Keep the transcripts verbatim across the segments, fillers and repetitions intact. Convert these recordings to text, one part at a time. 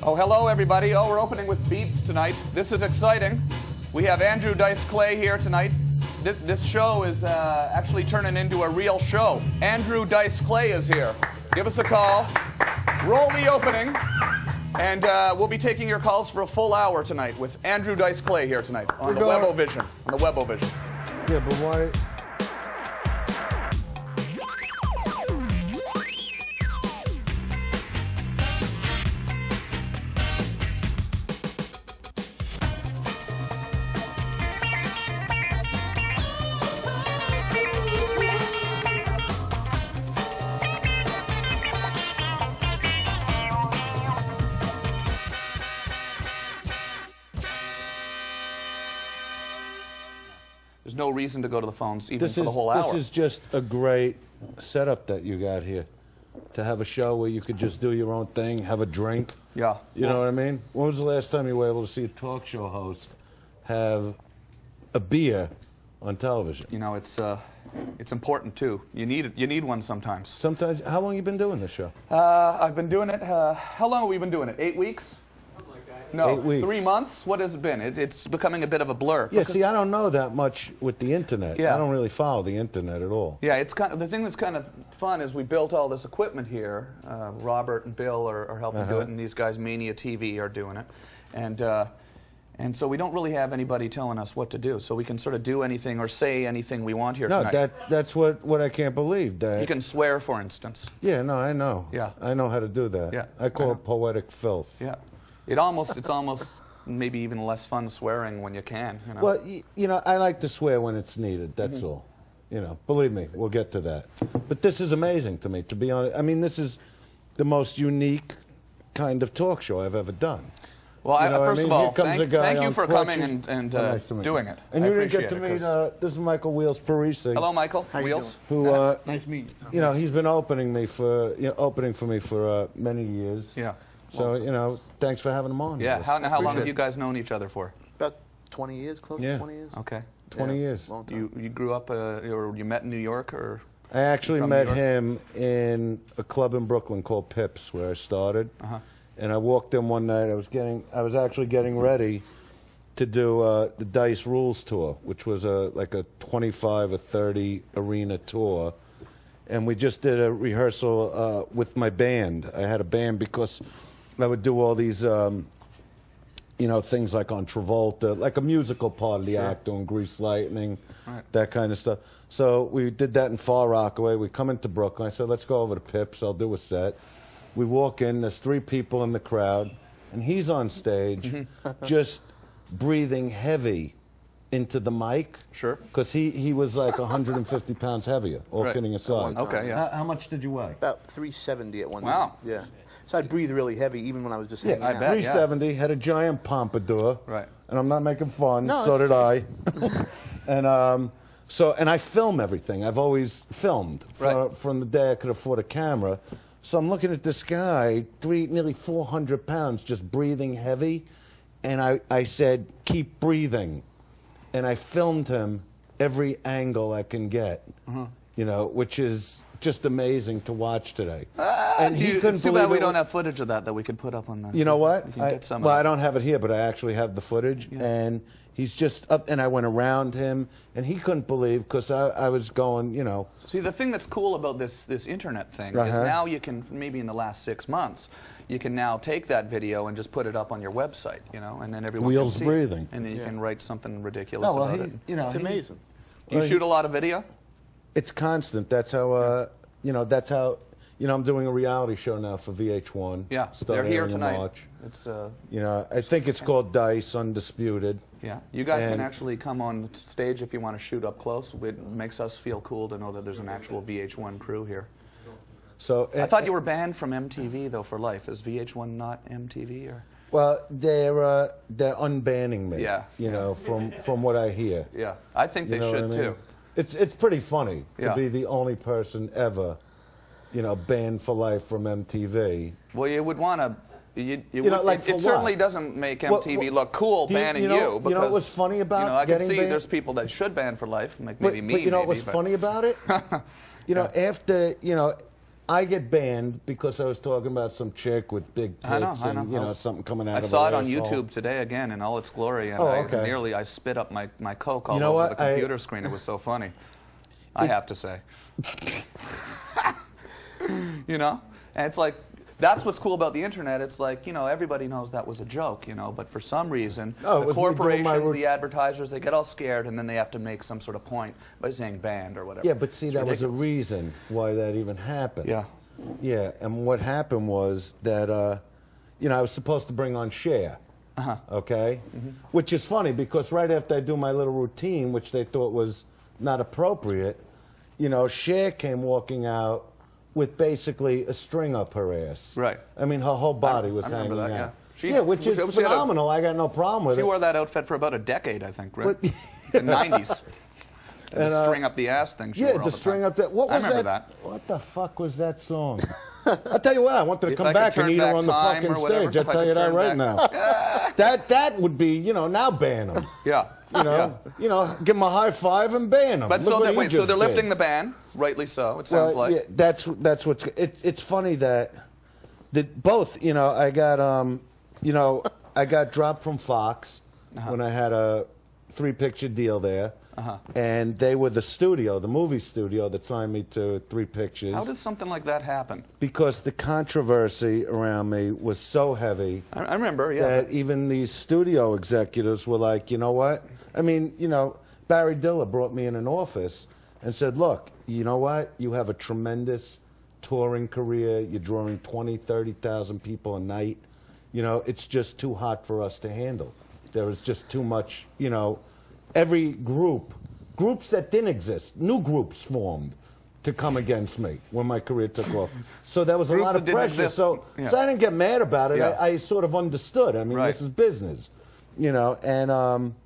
Oh, hello, everybody. Oh, we're opening with Beats tonight. This is exciting. We have Andrew Dice Clay here tonight. This, this show is uh, actually turning into a real show. Andrew Dice Clay is here. Give us a call. Roll the opening. And uh, we'll be taking your calls for a full hour tonight with Andrew Dice Clay here tonight on the Webovision. On the Webovision. Yeah, but why... There's no reason to go to the phones even this for is, the whole hour. This is just a great setup that you got here. To have a show where you could just do your own thing, have a drink. Yeah. You well, know what I mean? When was the last time you were able to see a talk show host have a beer on television? You know, it's uh, it's important too. You need you need one sometimes. Sometimes. How long have you been doing this show? Uh, I've been doing it. Uh, how long have we been doing it? Eight weeks? No, Eight weeks. Three months? What has it been? It, it's becoming a bit of a blur. Yeah, see, I don't know that much with the internet. Yeah. I don't really follow the internet at all. Yeah, it's kind of, the thing that's kind of fun is we built all this equipment here. Uh, Robert and Bill are, are helping Uh-huh. do it, and these guys, Mania T V, are doing it. And, uh, and so we don't really have anybody telling us what to do. So we can sort of do anything or say anything we want here No, tonight. that that's what, what I can't believe. That You can swear, for instance. Yeah, no, I know. Yeah. I know how to do that. Yeah, I call I it poetic filth. Yeah. It almost, it's almost maybe even less fun swearing when you can. You know? Well, y you know, I like to swear when it's needed. That's Mm-hmm. all. You know, believe me, we'll get to that. But this is amazing to me, to be honest. I mean, this is the most unique kind of talk show I've ever done. Well, You know I, what I first mean? of all, Here comes thank, a guy thank you on for crutches. coming and, and Oh, uh, nice to meet doing you. it. And I you didn't get appreciate to it, meet, 'cause- uh, this is Michael Wheels Parisi. Hello, Michael. How you Wheels. doing? Who, uh, Nice meeting you. you know, he's been opening me for, you know, opening for me for uh, many years. Yeah. So, you know, thanks for having him on. Yeah. with How, us. how long have Appreciate you it. guys known each other for? About twenty years, close Yeah. to twenty years. Okay. twenty Yeah, years. Long time. You you grew up uh, or you met in New York or? I actually From met New York? him in a club in Brooklyn called Pips, where I started. Uh-huh. And I walked in one night. I was getting, I was actually getting ready to do uh, the Dice Rules tour, which was a like a twenty-five or thirty arena tour. And we just did a rehearsal uh, with my band. I had a band because I would do all these, um, you know, things like on Travolta, like a musical part of the Sure. act, doing Grease Lightning, Right. that kind of stuff. So we did that in Far Rockaway. We come into Brooklyn. I said, let's go over to Pips. I'll do a set. We walk in. There's three people in the crowd. And he's on stage just breathing heavy into the mic. Sure. Because he, he was like one hundred fifty pounds heavier, all Right. kidding aside. Okay. Yeah. How, how much did you weigh? About three seventy at one Wow. time. Yeah. So I'd breathe really heavy even when I was just Yeah, hanging I out. bet. three seventy, had a giant pompadour. Right. And I'm not making fun, No, so it's- did I. and um, so, and I film everything. I've always filmed for, Right. from the day I could afford a camera. So I'm looking at this guy, three, nearly four hundred pounds, just breathing heavy. And I, I said, keep breathing. And I filmed him every angle I can get, Uh-huh. you know, which is just amazing to watch today. Ah, and do you- couldn't it's too believe bad we it don't when- have footage of that that we could put up on the. You know what? We can I, get some well, of I that. don't have it here, but I actually have the footage. Yeah. And he's just up, and I went around him, and he couldn't believe, because I, I was going, you know. See, the thing that's cool about this this internet thing is Uh-huh. now you can, maybe in the last six months, you can now take that video and just put it up on your website, you know, and then everyone Wheels can see breathing. it. And then you Yeah. can write something ridiculous No, well, about he, it. you know, It's he- amazing. Do you well, shoot a lot of video? It's constant. That's how, uh, you know, that's how, you know, I'm doing a reality show now for V H one. Yeah, Start they're here airing in tonight. March. It's uh, You know, I think it's called Dice Undisputed. yeah. You guys can And- actually come on stage if you want to shoot up close. It makes us feel cool to know that there's an actual V H one crew here. So I thought you were banned from M T V though for life. Is V H one not M T V or? Well, they're uh, they're unbanning me. Yeah. You know, from from what I hear. Yeah, I think You they know should what I mean? too. It's it's pretty funny Yeah. to be the only person ever, you know, banned for life from M T V. Well, you would want to. You, you, You know, would, like it, for it what? certainly doesn't make M T V What- what- look cool do you- banning you know- you. you know Because, what's funny about you know, I can getting see banned? there's people that should ban for life, like But, maybe me. but you know maybe, what's but- funny about it? You know, Yeah. after, you know, I get banned because I was talking about some chick with big tits I know, I know. and you know something coming out I of saw her it on asshole. YouTube today again in all its glory, and Oh, I okay. nearly I spit up my, my Coke all You know over what? the computer I- screen. It was so funny. I have to say. You know? And it's like, that's what's cool about the internet. It's like, you know, everybody knows that was a joke, you know, but for some reason, Oh, it the was me doing my corporations, rout- the advertisers, they get all scared, and then they have to make some sort of point by saying banned or whatever. Yeah, but see, It's that was a ridiculous. reason why that even happened. Yeah. Yeah, and what happened was that, uh, you know, I was supposed to bring on Cher. Uh-huh. Okay? Mm-hmm. Which is funny because right after I do my little routine, which they thought was not appropriate, you know, Cher came walking out with basically a string up her ass. Right. I mean, her whole body I- was I remember hanging that, out. yeah. She- yeah, which is she had a- phenomenal. I got no problem with She it. wore that outfit for about a decade, I think, right? But- The nineties. And, the uh, string up the ass thing. She Yeah, wore all the the string time. up that. What I was remember that? that. What the fuck was that song? I'll tell you what. I wanted to If come I could back and turn eat her back on the time fucking or whatever, stage. I'll if I tell could you that turn right back- now. that that would be, you know, now ban them. Yeah. You know, you know, give them a high five and ban them. But Look so what that, you wait, so just they're did. lifting the ban, rightly so. It sounds Well, like. yeah, that's that's what's. It, it's funny that that both. You know, I got um, you know, I got dropped from Fox Uh-huh. when I had a three-picture deal there, Uh-huh. and they were the studio, the movie studio, that signed me to three pictures. How does something like that happen? Because the controversy around me was so heavy I, I remember, yeah. that even these studio executives were like, you know what? I mean, you know, Barry Diller brought me in an office and said, look, you know what? You have a tremendous touring career. You're drawing twenty, thirty thousand people a night. You know, it's just too hot for us to handle. There was just too much, you know, every group, groups that didn't exist, new groups formed to come against me when my career took off. So there was a Groups lot that of didn't pressure. exist. So, Yeah. so I didn't get mad about it. Yeah. I, I sort of understood. I mean, Right. this is business, you know, and, um,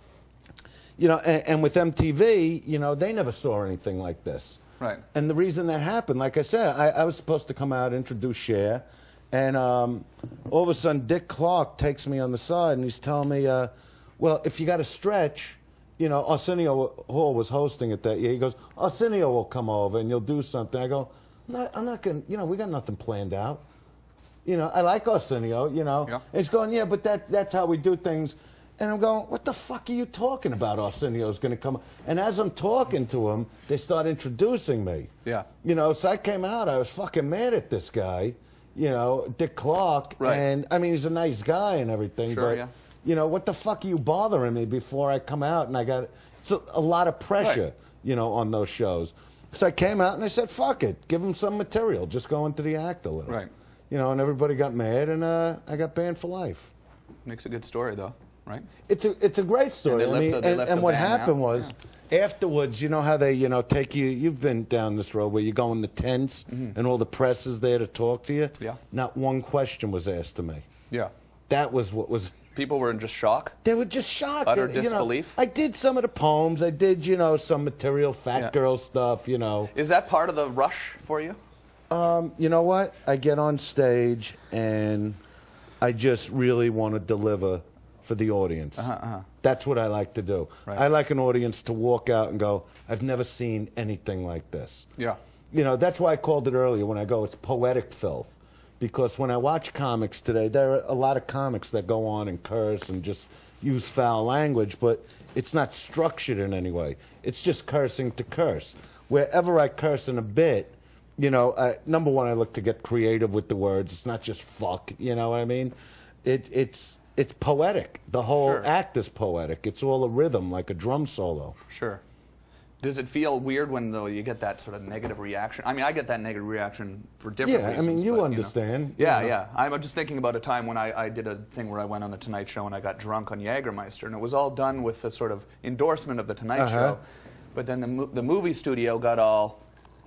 you know, and, and with M T V, you know, they never saw anything like this. Right. And the reason that happened, like I said, I, I was supposed to come out, introduce Cher, and um, all of a sudden Dick Clark takes me on the side and he's telling me, uh, well, if you got to stretch, you know, Arsenio Hall was hosting it that year. He goes, Arsenio will come over and you'll do something. I go, I'm not, I'm not going to, you know, we got nothing planned out. You know, I like Arsenio, you know. Yeah. And he's going, yeah, but that, that's how we do things. And I'm going, what the fuck are you talking about? Arsenio's going to come. And as I'm talking to him, they start introducing me. Yeah. You know, so I came out, I was fucking mad at this guy, you know, Dick Clark. Right. And, I mean, he's a nice guy and everything. Sure, but, yeah. you know, what the fuck are you bothering me before I come out? And I got, it's a, a lot of pressure, Right. you know, on those shows. So I came out and I said, fuck it, give him some material. Just go into the act a little. Right. You know, and everybody got mad and uh, I got banned for life. Makes a good story, though, right? It's a it's a great story. And they I left mean, the- they and, left and the what ban happened out? was afterwards, you know how they you know take you. You've been down this road where you go in the tents and all the press is there to talk to you. Mm-hmm. Yeah. Not one question was asked to me. Yeah. That was what was. People were in just shock. They were just shocked. Utter They- you know, disbelief? I did some of the poems. I did you know some material, fat Yeah. girl stuff. You know. Is that part of the rush for you? Um, you know what? I get on stage and I just really want to deliver for the audience. Uh-huh, uh-huh. That's what I like to do. Right. I like an audience to walk out and go, I've never seen anything like this. Yeah. You know, that's why I called it earlier when I go, it's poetic filth. Because when I watch comics today, there are a lot of comics that go on and curse and just use foul language, but it's not structured in any way. It's just cursing to curse. Wherever I curse in a bit, you know, I, number one, I look to get creative with the words. It's not just fuck, you know what I mean? It, it's, it's poetic. The whole Sure. act is poetic. It's all a rhythm, like a drum solo. Sure. Does it feel weird when, though, you get that sort of negative reaction? I mean, I get that negative reaction for different Yeah, I reasons. mean, you but, know. understand, Yeah, you know. yeah. I'm just thinking about a time when I, I did a thing where I went on The Tonight Show and I got drunk on Jägermeister, and it was all done with the sort of endorsement of The Tonight Uh-huh. Show. But then the, mo- the movie studio got all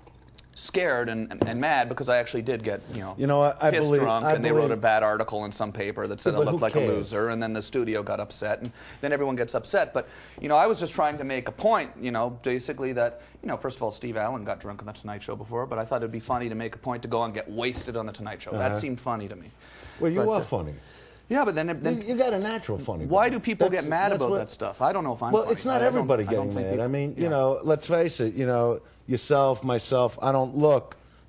scared and, and, and mad because I actually did get, you know, You know, I- I pissed believe- drunk, I and they wrote a believe- bad article in some paper that said Yeah, I but looked who like a cares? loser, and then the studio got upset, and then everyone gets upset. But, you know, I was just trying to make a point, you know, basically that, you know, first of all, Steve Allen got drunk on The Tonight Show before, but I thought it'd be funny to make a point to go and get wasted on The Tonight Show. That Uh-huh. seemed funny to me. Well, you But, are uh, funny. Yeah, but then, then You, you got a natural funny. why bone. do people That's- get mad that's about what- that stuff? I don't know if I'm Well, funny. it's not I- I don't- everybody I don't getting think mad. people- I mean, yeah. you know, let's face it. You know, yourself, myself. I don't look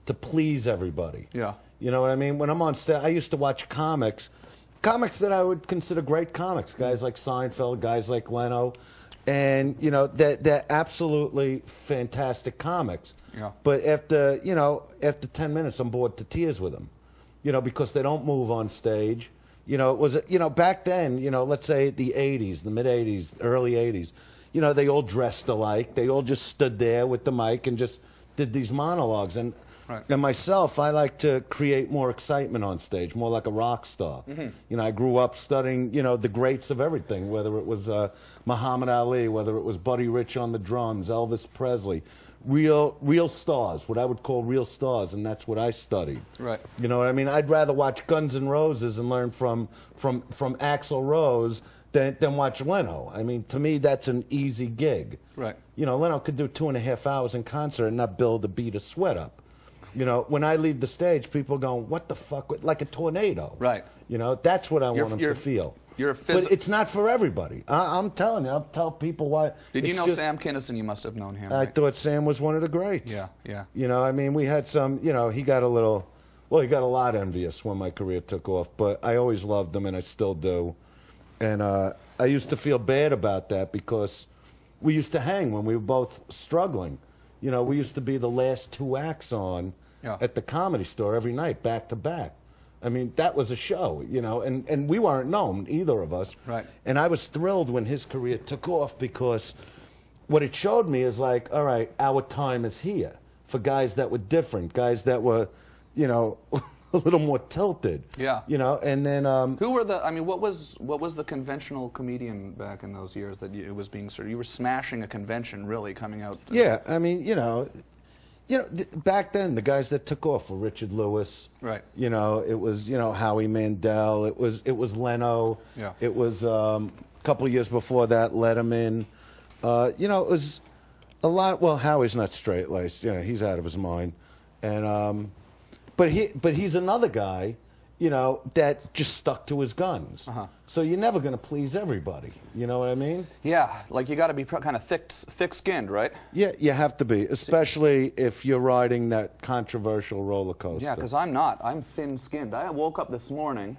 to please everybody. Yeah. You know what I mean? When I'm on stage, I used to watch comics, comics that I would consider great comics, guys like Seinfeld, guys like Leno, and, you know, they're, they're absolutely fantastic comics. Yeah. But after, you know, after ten minutes, I'm bored to tears with them, you know, because they don't move on stage. You know, it was, you know, back then, you know, let's say the eighties, the mid eighties, early eighties, you know, they all dressed alike. They all just stood there with the mic and just did these monologues. And, right. and myself, I like to create more excitement on stage, more like a rock star. Mm-hmm. You know, I grew up studying, you know, the greats of everything, whether it was uh, Muhammad Ali, whether it was Buddy Rich on the drums, Elvis Presley. Real, real stars, what I would call real stars, and that's what I studied. Right. You know what I mean? I'd rather watch Guns N' Roses and learn from from from Axl Rose than than watch Leno. I mean, to me, that's an easy gig. Right. You know, Leno could do two and a half hours in concert and not build a beat of sweat up. You know, when I leave the stage, people are going, "What the fuck?" Like a tornado. Right. You know, that's what I You're- want them you're- to feel. You're a But phys- it's not for everybody. I, I'm telling you. I'll tell people why. Did you it's know just- Sam Kinison? You must have known him. I Right? thought Sam was one of the greats. Yeah, yeah. You know, I mean, we had some, you know, he got a little, well, he got a lot envious when my career took off, but I always loved him, and I still do. And uh, I used to feel bad about that because we used to hang when we were both struggling. You know, we used to be the last two acts on Yeah. at the Comedy Store every night, back to back. I mean, that was a show, you know, and, and we weren't known, either of us. Right. And I was thrilled when his career took off because what it showed me is like, all right, our time is here for guys that were different, guys that were, you know, a little more tilted. Yeah. You know, and then... Um, Who were the? I mean, what was what was the conventional comedian back in those years that you, it was being sort of? You were smashing a convention, really coming out. as- yeah, I mean, you know... You know, th back then, the guys that took off were Richard Lewis. Right. You know, it was, you know, Howie Mandel. It was, it was Leno. Yeah. It was um, a couple of years before that, Letterman. Uh, you know, it was a lot. Well, Howie's not straight-laced. You know, he's out of his mind. And, um, but he, but he's another guy, you know, that just stuck to his guns. Uh-huh. So you're never going to please everybody. You know what I mean? Yeah, like you got to be kind of thick, thick-skinned, right? Yeah, you have to be, especially if you're riding that controversial roller coaster. Yeah, because I'm not. I'm thin-skinned. I woke up this morning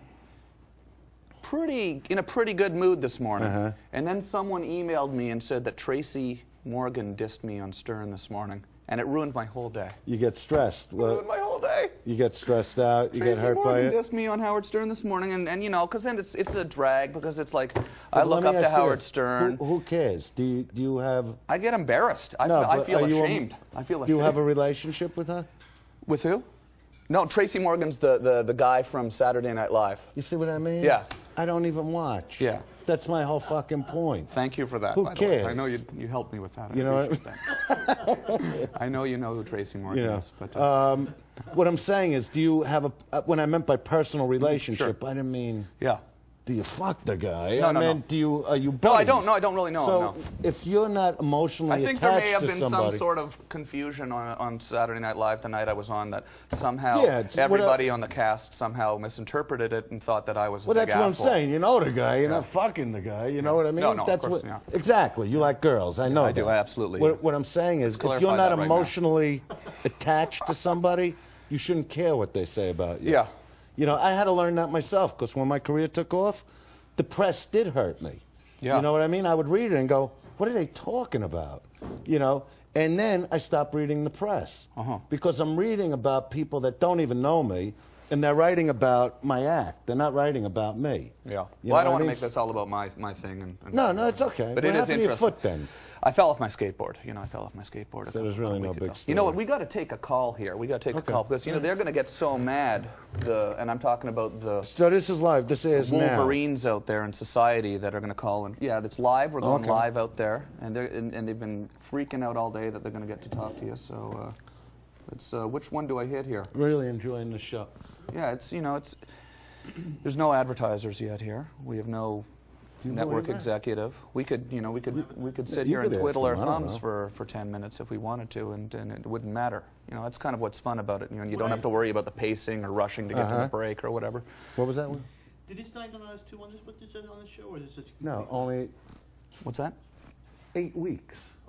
pretty in a pretty good mood this morning, Uh-huh. and then someone emailed me and said that Tracy Morgan dissed me on Stern this morning, and it ruined my whole day. You get stressed. Well, ruined my whole day. you get stressed out. You Tracy get hurt Morgan by it. dissed me on Howard Stern this morning, and, and you know, because then it's it's a drag because it's like I But look let me up to ask you Howard this. Stern. Who, who cares? Do you, do you have? I get embarrassed. I No, feel, I but feel are you a- ashamed. I feel ashamed. Do you have a relationship with her? With who? No, Tracy Morgan's the, the, the guy from Saturday Night Live. You see what I mean? Yeah. I don't even watch. Yeah. That's my whole fucking point. Thank you for that. Who by the way. cares? I know you you helped me with that. I You know what- appreciate that. I know you know who Tracy Morgan You know. is, but uh, Um, what I'm saying is, do you have a? Uh, when I meant by personal relationship, I didn't mean. yeah. Do you fuck the guy? No, I no, mean, no. do you? Are you? No, I buddies? don't. No, I don't really know So him, no. if you're not emotionally I think there attached may have to been somebody, some sort of confusion on, on Saturday Night Live the night I was on that somehow Yeah, it's- everybody what I- on the cast somehow misinterpreted it and thought that I was a well, big that's what I'm asshole. saying. You know the guy. You're Yeah. not fucking the guy. You know what I mean? No, no, of that's course, what. yeah. Exactly. You like girls. I know. I do, that. absolutely. What, what I'm saying is, if clarify you're not that right now. emotionally attached to somebody, you shouldn't care what they say about you. Yeah. You know, I had to learn that myself because when my career took off, the press did hurt me. Yeah. You know what I mean? I would read it and go, "What are they talking about?" You know. And then I stopped reading the press Uh-huh. because I'm reading about people that don't even know me, and they're writing about my act. They're not writing about me. Yeah. You well, I know don't want what to mean? make this all about my, my thing. And, and No, no, it's okay. But What it is happened to your interesting. foot then? I fell off my skateboard. You know, I fell off my skateboard. a So there's couple- really a no week big ago. story. You know what? We got to take a call here. We got to take Okay. a call because you know they're going to get so mad. The and I'm talking about the So this is live. This is now. Wolverines out there in society that are going to call and yeah, it's live. We're going Okay. live out there, and they're and, and they've been freaking out all day that they're going to get to talk to you. So uh, it's uh, which one do I hit here? Really enjoying the show. Yeah, it's you know it's there's no advertisers yet here. We have no you network believe that? executive. We could you know we could we could sit you here and could ask twiddle our them, I don't thumbs know. for, for ten minutes if we wanted to, and, and it wouldn't matter. You know, that's kind of what's fun about it. You know, you don't have to worry about the pacing or rushing to get to Uh-huh. the break or whatever. What was that one? Did he sign on us two on this? What this on the show, or is it such? No, only What's that? eight weeks.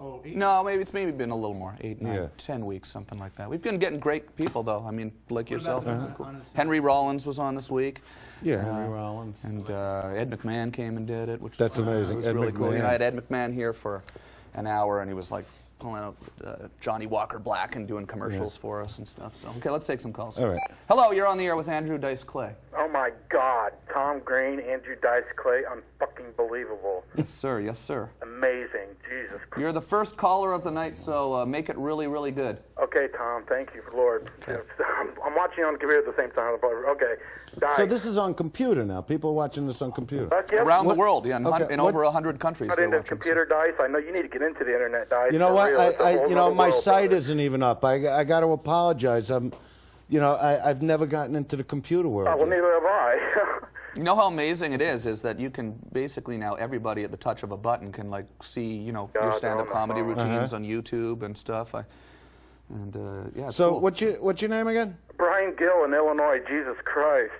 Oh, eight. No, maybe it's maybe been a little more, eight, nine, Yeah. ten weeks, something like that. We've been getting great people, though. I mean, like yourself. about the- Cool. Henry Rollins was on this week. Yeah, Henry Rollins. And uh, Ed McMahon came and did it, which That's was, amazing. It was Ed really cool. You know, McMahon. I had Ed McMahon here for an hour, and he was like pulling out uh, Johnny Walker Black and doing commercials Yeah. for us and stuff. So, okay, let's take some calls. All right. Hello, you're on the air with Andrew Dice Clay. Oh my God, Tom Green, Andrew Dice Clay, unfucking believable. Yes, sir. Yes, sir. Amazing, Jesus Christ. You're the first caller of the night, so uh, make it really, really good. Okay, Tom, thank you, Lord. I'm, I'm watching on the computer at the same time. Okay, Dice. So this is on computer now. People are watching this on computer. Uh, yep. Around What- the world, yeah, in, hun- okay, in what- over a hundred countries. Not they're into watching, computer Dice. I know you need to get into the internet, Dice. You know For what? real. I, It's a I whole you know, nother my world, site brother. isn't even up. I, I got to apologize. I'm, you know, I, I've never gotten into the computer world. Oh, well, yet. neither have I. You know how amazing it is, is that you can basically now, everybody at the touch of a button can like see, you know, God, your they're stand-up on the comedy phone. routines on YouTube and stuff. I, and uh, yeah, it's So cool. what's your what's your name again? Brian Gill in Illinois, Jesus Christ.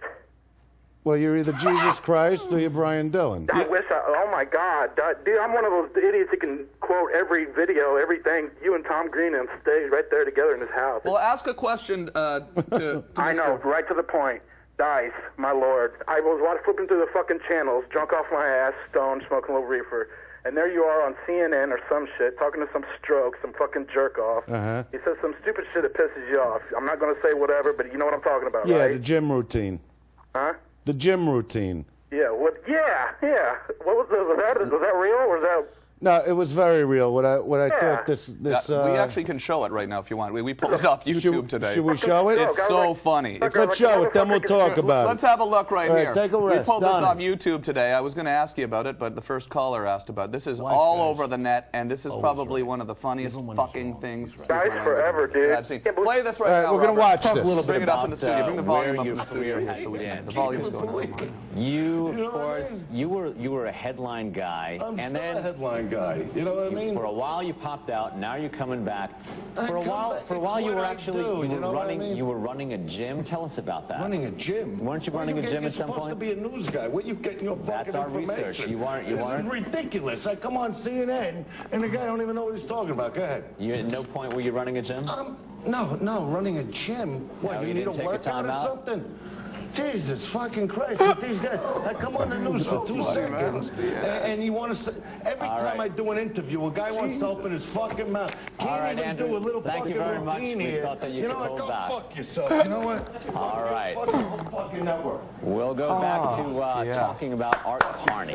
Well, you're either Jesus Christ or you're Brian Dillon. I wish I, oh my God. Dude, I'm one of those idiots who can quote every video, everything, you and Tom Green on stage right there together in his house. Well, ask a question uh, to, to I know, Mister right to the point. Dice, my lord. I was watching, flipping through the fucking channels, drunk off my ass, stoned, smoking a little reefer. And there you are on C N N or some shit, talking to some stroke, some fucking jerk off. Uh-huh. He says some stupid shit that pisses you off. I'm not going to say whatever, but you know what I'm talking about, Yeah, right? the gym routine. Huh? The gym routine. Yeah, what? Yeah, yeah. What was, was that? Was that real or was that... No, it was very real. What I what I Yeah. thought this this. Yeah, we uh, actually can show it right now if you want. We, we pulled it off YouTube should, today. Should we show it? It's Go, so like- funny. Look, It's, Let's show it, then we'll talk about let's it. have a look right All right, here. take a we rest. pulled this Done off it. YouTube today. I was going to ask you about it, but the first caller asked about it. This is all over the net, and this is probably one of the funniest fucking things. excuse my Dice language, forever, dude. I've seen. Can't believe- Play this right All right, now. we're gonna Robert. watch Talk this. a little bit Bring it up in the about, studio. Bring the uh, volume where up in you the studio career here has so we can. been. The volume's going on. You, of course, you were you were a headline guy, I'm and still then a headline guy. You know what I mean? for a while you popped out. Now you're coming back. I For a come while, back. for a It's while you what were I actually do, you you were know what I running mean? you were running a gym. Tell us about that. Running a gym. Weren't you Where running a get- gym you're at some supposed point? to be a news guy. Where you getting your That's fucking our information? research. You weren't- you this weren't? is ridiculous. I come on C N N and the guy don't even know what he's talking about. Go ahead. You at no point were you running a gym? Um, no, no, running a gym. What, No, you, you need didn't a take a workout time or out? something? Jesus fucking Christ, with these guys. I come on the news for two seconds, and, and you want to say, every All time right. I do an interview, a guy wants to open his fucking mouth. Can't All right, even Andrew, do a little thank you fucking very much. routine We here. thought that you know could what, hold go back. fuck yourself, you know what? All right. Fuck your own fucking network. We'll go back to uh, yeah. talking about Art Carney.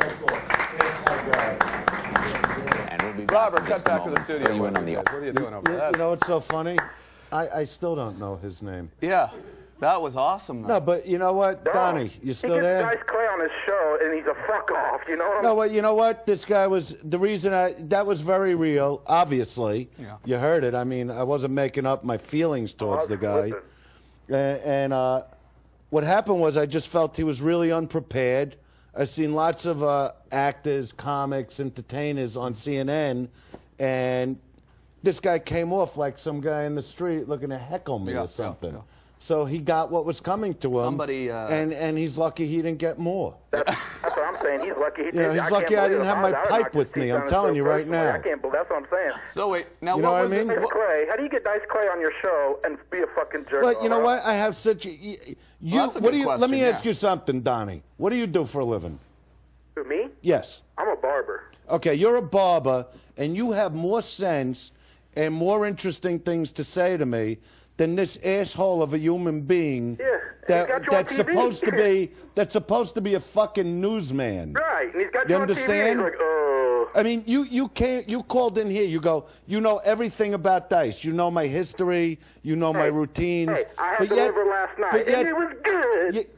And we'll be back Robert, in cut just a back to the moment. studio. Fill you in on the What are you doing over You, there? you know what's so funny? I, I still don't know his name. Yeah, that was awesome. Though. No, but you know what, Donnie, you still he gets there? Dice Clay on his show, and he's a fuck off. You know what I'm No, well, you know what? This guy was the reason I that was very real. Obviously, Yeah. you heard it. I mean, I wasn't making up my feelings towards I the was guy. flipping. And, and uh, what happened was, I just felt he was really unprepared. I've seen lots of uh, actors, comics, entertainers on C N N, and this guy came off like some guy in the street looking to heckle me Yeah, or yeah, something. yeah. So he got what was coming to him. Somebody, uh, and and he's lucky he didn't get more. That's, that's what I'm saying. He's lucky he You know, did. he's I lucky can't I believe didn't it. have If my I was- I would pipe knock with his me. teeth I'm down his telling throat you right personally. now. I can't believe that's what I'm saying. So wait, now You know what what I was mean? it? Dice what- Clay, how do you get Dice Clay on your show and be a fucking jerk? But you know huh? what? I have such a you. you that's a what good do you? Let question, me yeah. ask you something, Donnie. What do you do for a living? Who, me? Yes. I'm a barber. Okay, you're a barber, and you have more sense and more interesting things to say to me than this asshole of a human being Yeah, and that he's got you on that's T V. supposed to be that's supposed to be a fucking newsman. Right, and he's got You you on T V. understand? He's like, oh. I mean, you you can't. You called in here. You go. You know everything about Dice. You know my history. You know my Hey, routines. Hey, I had but the yet- liver last night, but and yet- it was good. Yeah,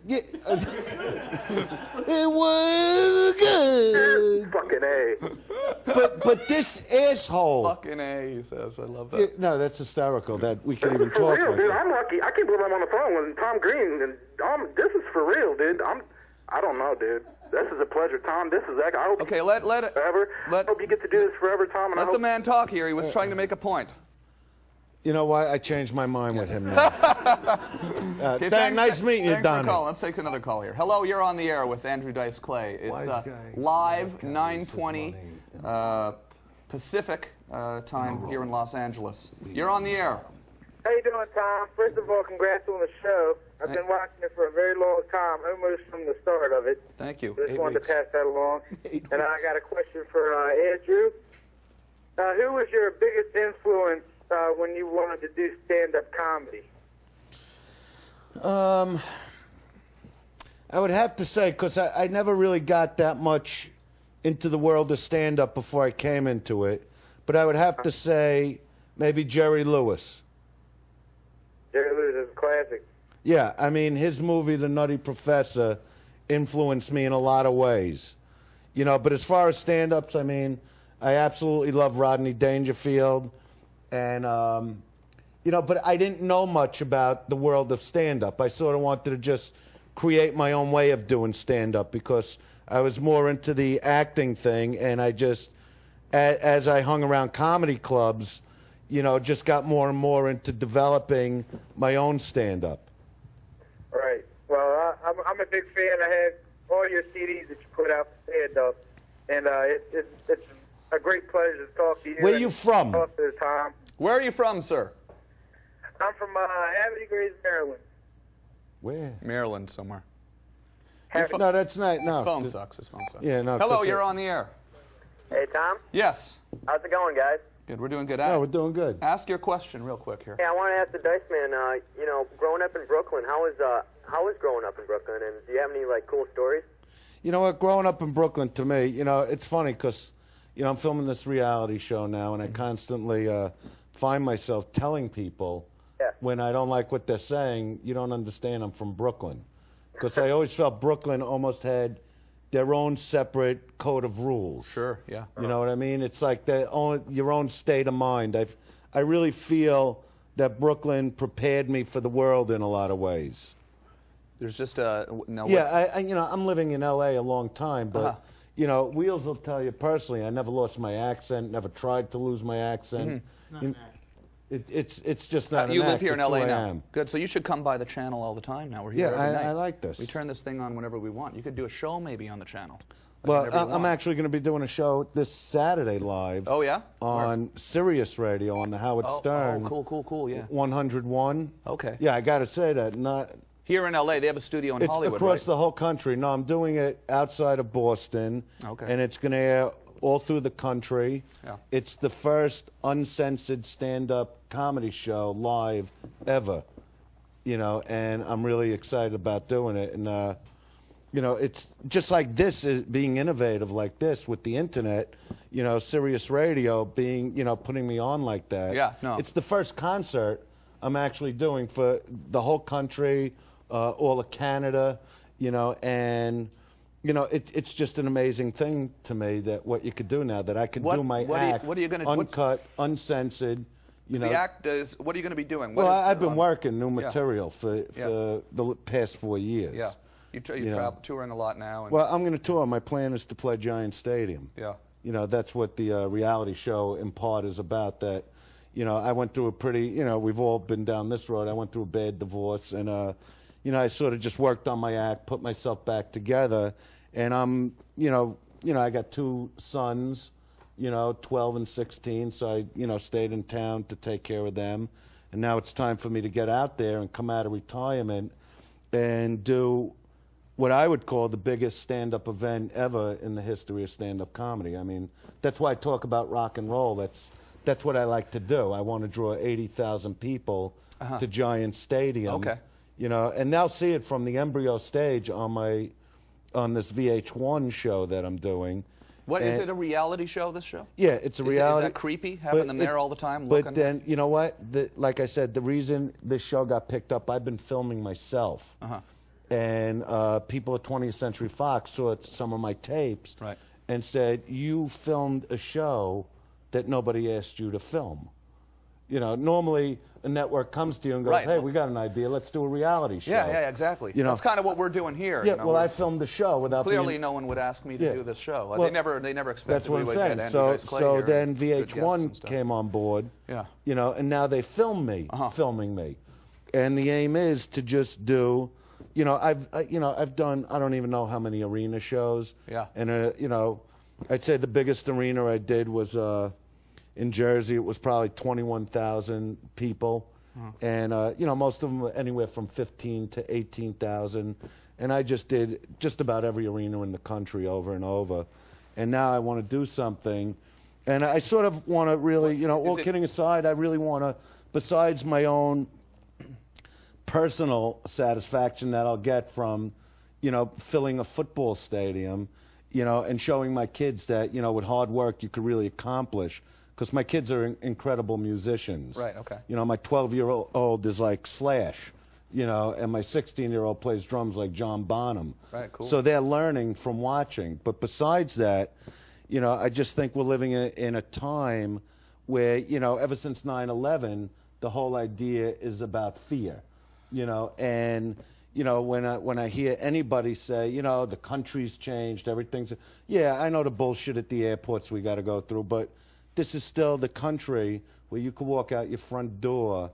yeah. It was good. Fucking A. But but this asshole. Fucking A, he says. I love that. Yeah, no, that's hysterical. That we can This even is for talk real, like dude. that. I'm lucky. I can't believe I'm on the phone with Tom Green, and um, this is for real, dude. I'm. I don't know, dude. This is a pleasure, Tom. This is. I hope. Okay, let let it. Forever. Let- I hope you get to do this forever, Tom. And I Let hope the man talk here. He was trying to make a point. You know what? I changed my mind with him now. uh, Okay, th- thanks- nice meeting you, thanks for Donnie. calling. Let's take another call here. Hello, you're on the air with Andrew Dice Clay. It's Wise uh, guy. live Wise guy nine uses twenty money. uh, Pacific uh, time here in Los Angeles. You're on the air. How you doing, Tom? First of all, congrats on the show. I've been watching it for a very long time, almost from the start of it. Thank you. Just Eight wanted weeks. to pass that along. And I got a question for uh, Andrew. Uh, who was your biggest influence uh, when you wanted to do stand-up comedy? Um, I would have to say, because I, I never really got that much into the world of stand-up before I came into it, but I would have to say maybe Jerry Lewis. Jerry Lewis is a classic. Yeah, I mean, his movie, The Nutty Professor, influenced me in a lot of ways. You know, but as far as stand-ups, I mean, I absolutely love Rodney Dangerfield. And, um, you know, but I didn't know much about the world of stand-up. I sort of wanted to just create my own way of doing stand-up because I was more into the acting thing. And I just, a, as I hung around comedy clubs, you know, just got more and more into developing my own stand-up. Right. Well, I, I'm, I'm a big fan. I had all your C Ds that you put out for stand-up, and uh, it, it, it's a great pleasure to talk to you. Where are you from? Talk to the Tom. Where are you from, sir? I'm from uh, Haverty Grace, Maryland. Where? Maryland somewhere. Haverty. No, that's not. No. His phone sucks. His phone sucks. Yeah, no, Hello, 'cause you're it- on the air. Hey, Tom. Yes. How's it going, guys? Good. We're doing good. No, we're doing good. Ask your question real quick here. Hey, I want to ask the Dice Man, uh, you know, growing up in Brooklyn, how was, uh, how was growing up in Brooklyn, and do you have any, like, cool stories? You know what? Growing up in Brooklyn, to me, you know, it's funny because, you know, I'm filming this reality show now, and I constantly uh, find myself telling people Yeah. when I don't like what they're saying, you don't understand I'm from Brooklyn. Because I always felt Brooklyn almost had their own separate code of rules. Sure, yeah. You know what I mean? It's like their own, your own state of mind. I I really feel that Brooklyn prepared me for the world in a lot of ways. There's just a no. Yeah, I, I you know I'm living in L A a long time, but Uh-huh. you know Wheels will tell you personally, I never lost my accent, never tried to lose my accent. You- It, it's it's just not. Uh, you an live act, here in it's L A who I now. am. Good. So you should come by the channel all the time now. We're here Yeah, every I- night. I like this. We turn this thing on whenever we want. You could do a show maybe on the channel. like Well, whenever you I, I'm want. actually going to be doing a show this Saturday live. Oh, yeah? On Sirius Radio on the Howard Oh, Stern. oh, cool, cool, cool. Yeah. one hundred one. Okay. Yeah, I got to say that. Not. Here in L A, they have a studio in It's Hollywood, across right? the whole country. No, I'm doing it outside of Boston. Okay. And it's going to air all through the country. Yeah. It's the first uncensored stand-up comedy show live ever. You know, and I'm really excited about doing it. And, uh, you know, it's just like this is being innovative like this with the internet, you know, Sirius Radio being, you know, putting me on like that. Yeah, no. It's the first concert I'm actually doing for the whole country, uh, all of Canada, you know, and, you know, it, it's just an amazing thing to me that what you could do now, that I could What- do my what are you- act what are you gonna- what's- uncut, uncensored, you know. The act is, what are you going to be doing? What Well, is, I- I've been um, working new yeah. material for, for the l- past four years. Yeah. You, tra- you You know. travel, touring a lot now. And, Well, I'm going to tour. My plan is to play Giant Stadium. Yeah. You know, that's what the uh, reality show in part is about. That, you know, I went through a pretty, you know, we've all been down this road. I went through a bad divorce, and, uh, you know, I sort of just worked on my act, put myself back together, and I'm, you know, you know, I got two sons, you know, twelve and sixteen, so I, you know, stayed in town to take care of them, and now it's time for me to get out there and come out of retirement and do what I would call the biggest stand-up event ever in the history of stand-up comedy. I mean, that's why I talk about rock and roll. That's that's what I like to do. I want to draw eighty thousand people to Giant Stadium. Okay. You know, and they'll see it from the embryo stage on my on this V H one show that I'm doing. what, is And- it a reality show, this show? Yeah, it's a Is it- reality. Is that creepy, having but them it- there all the time But looking? then, you know what? The, like I said, the reason this show got picked up, I've been filming myself. Uh-huh. And uh, people at twentieth Century Fox saw some of my tapes Right. and said, you filmed a show that nobody asked you to film. You know, normally a network comes to you and goes, Right. hey, we got an idea, let's do a reality show. Yeah, yeah, exactly. You know, That's kind of what we're doing here. yeah, you know, well, we're- I filmed the show without Clearly, being, no one would ask me to Yeah. do this show. Well, they never, they never expected That's what we I'm would saying. get Andrew So, Dice Clay so here then and good guests V H one and stuff. came on board. Yeah. You know, and now they film me, Uh-huh. filming me, and the aim is to just do, you know, I've, I, you know, I've done, I don't even know how many arena shows. Yeah. And uh, you know, I'd say the biggest arena I did was uh, in Jersey, it was probably twenty-one thousand people. And, uh, you know, most of them were anywhere from fifteen to eighteen thousand. And I just did just about every arena in the country over and over. And now I want to do something. And I sort of want to really, you know, all it- kidding aside, I really want to, besides my own personal satisfaction that I'll get from, you know, filling a football stadium, you know, and showing my kids that, you know, with hard work you could really accomplish. Because my kids are in incredible musicians. Right, okay. You know, my twelve-year-old is like Slash, you know, and my sixteen-year-old plays drums like John Bonham. Right, cool. So they're learning from watching. But besides that, you know, I just think we're living in, in a time where, you know, ever since nine eleven, the whole idea is about fear, you know, and, you know, when I, when I hear anybody say, you know, the country's changed, everything's, yeah, I know the bullshit at the airports we got to go through, but this is still the country where you can walk out your front door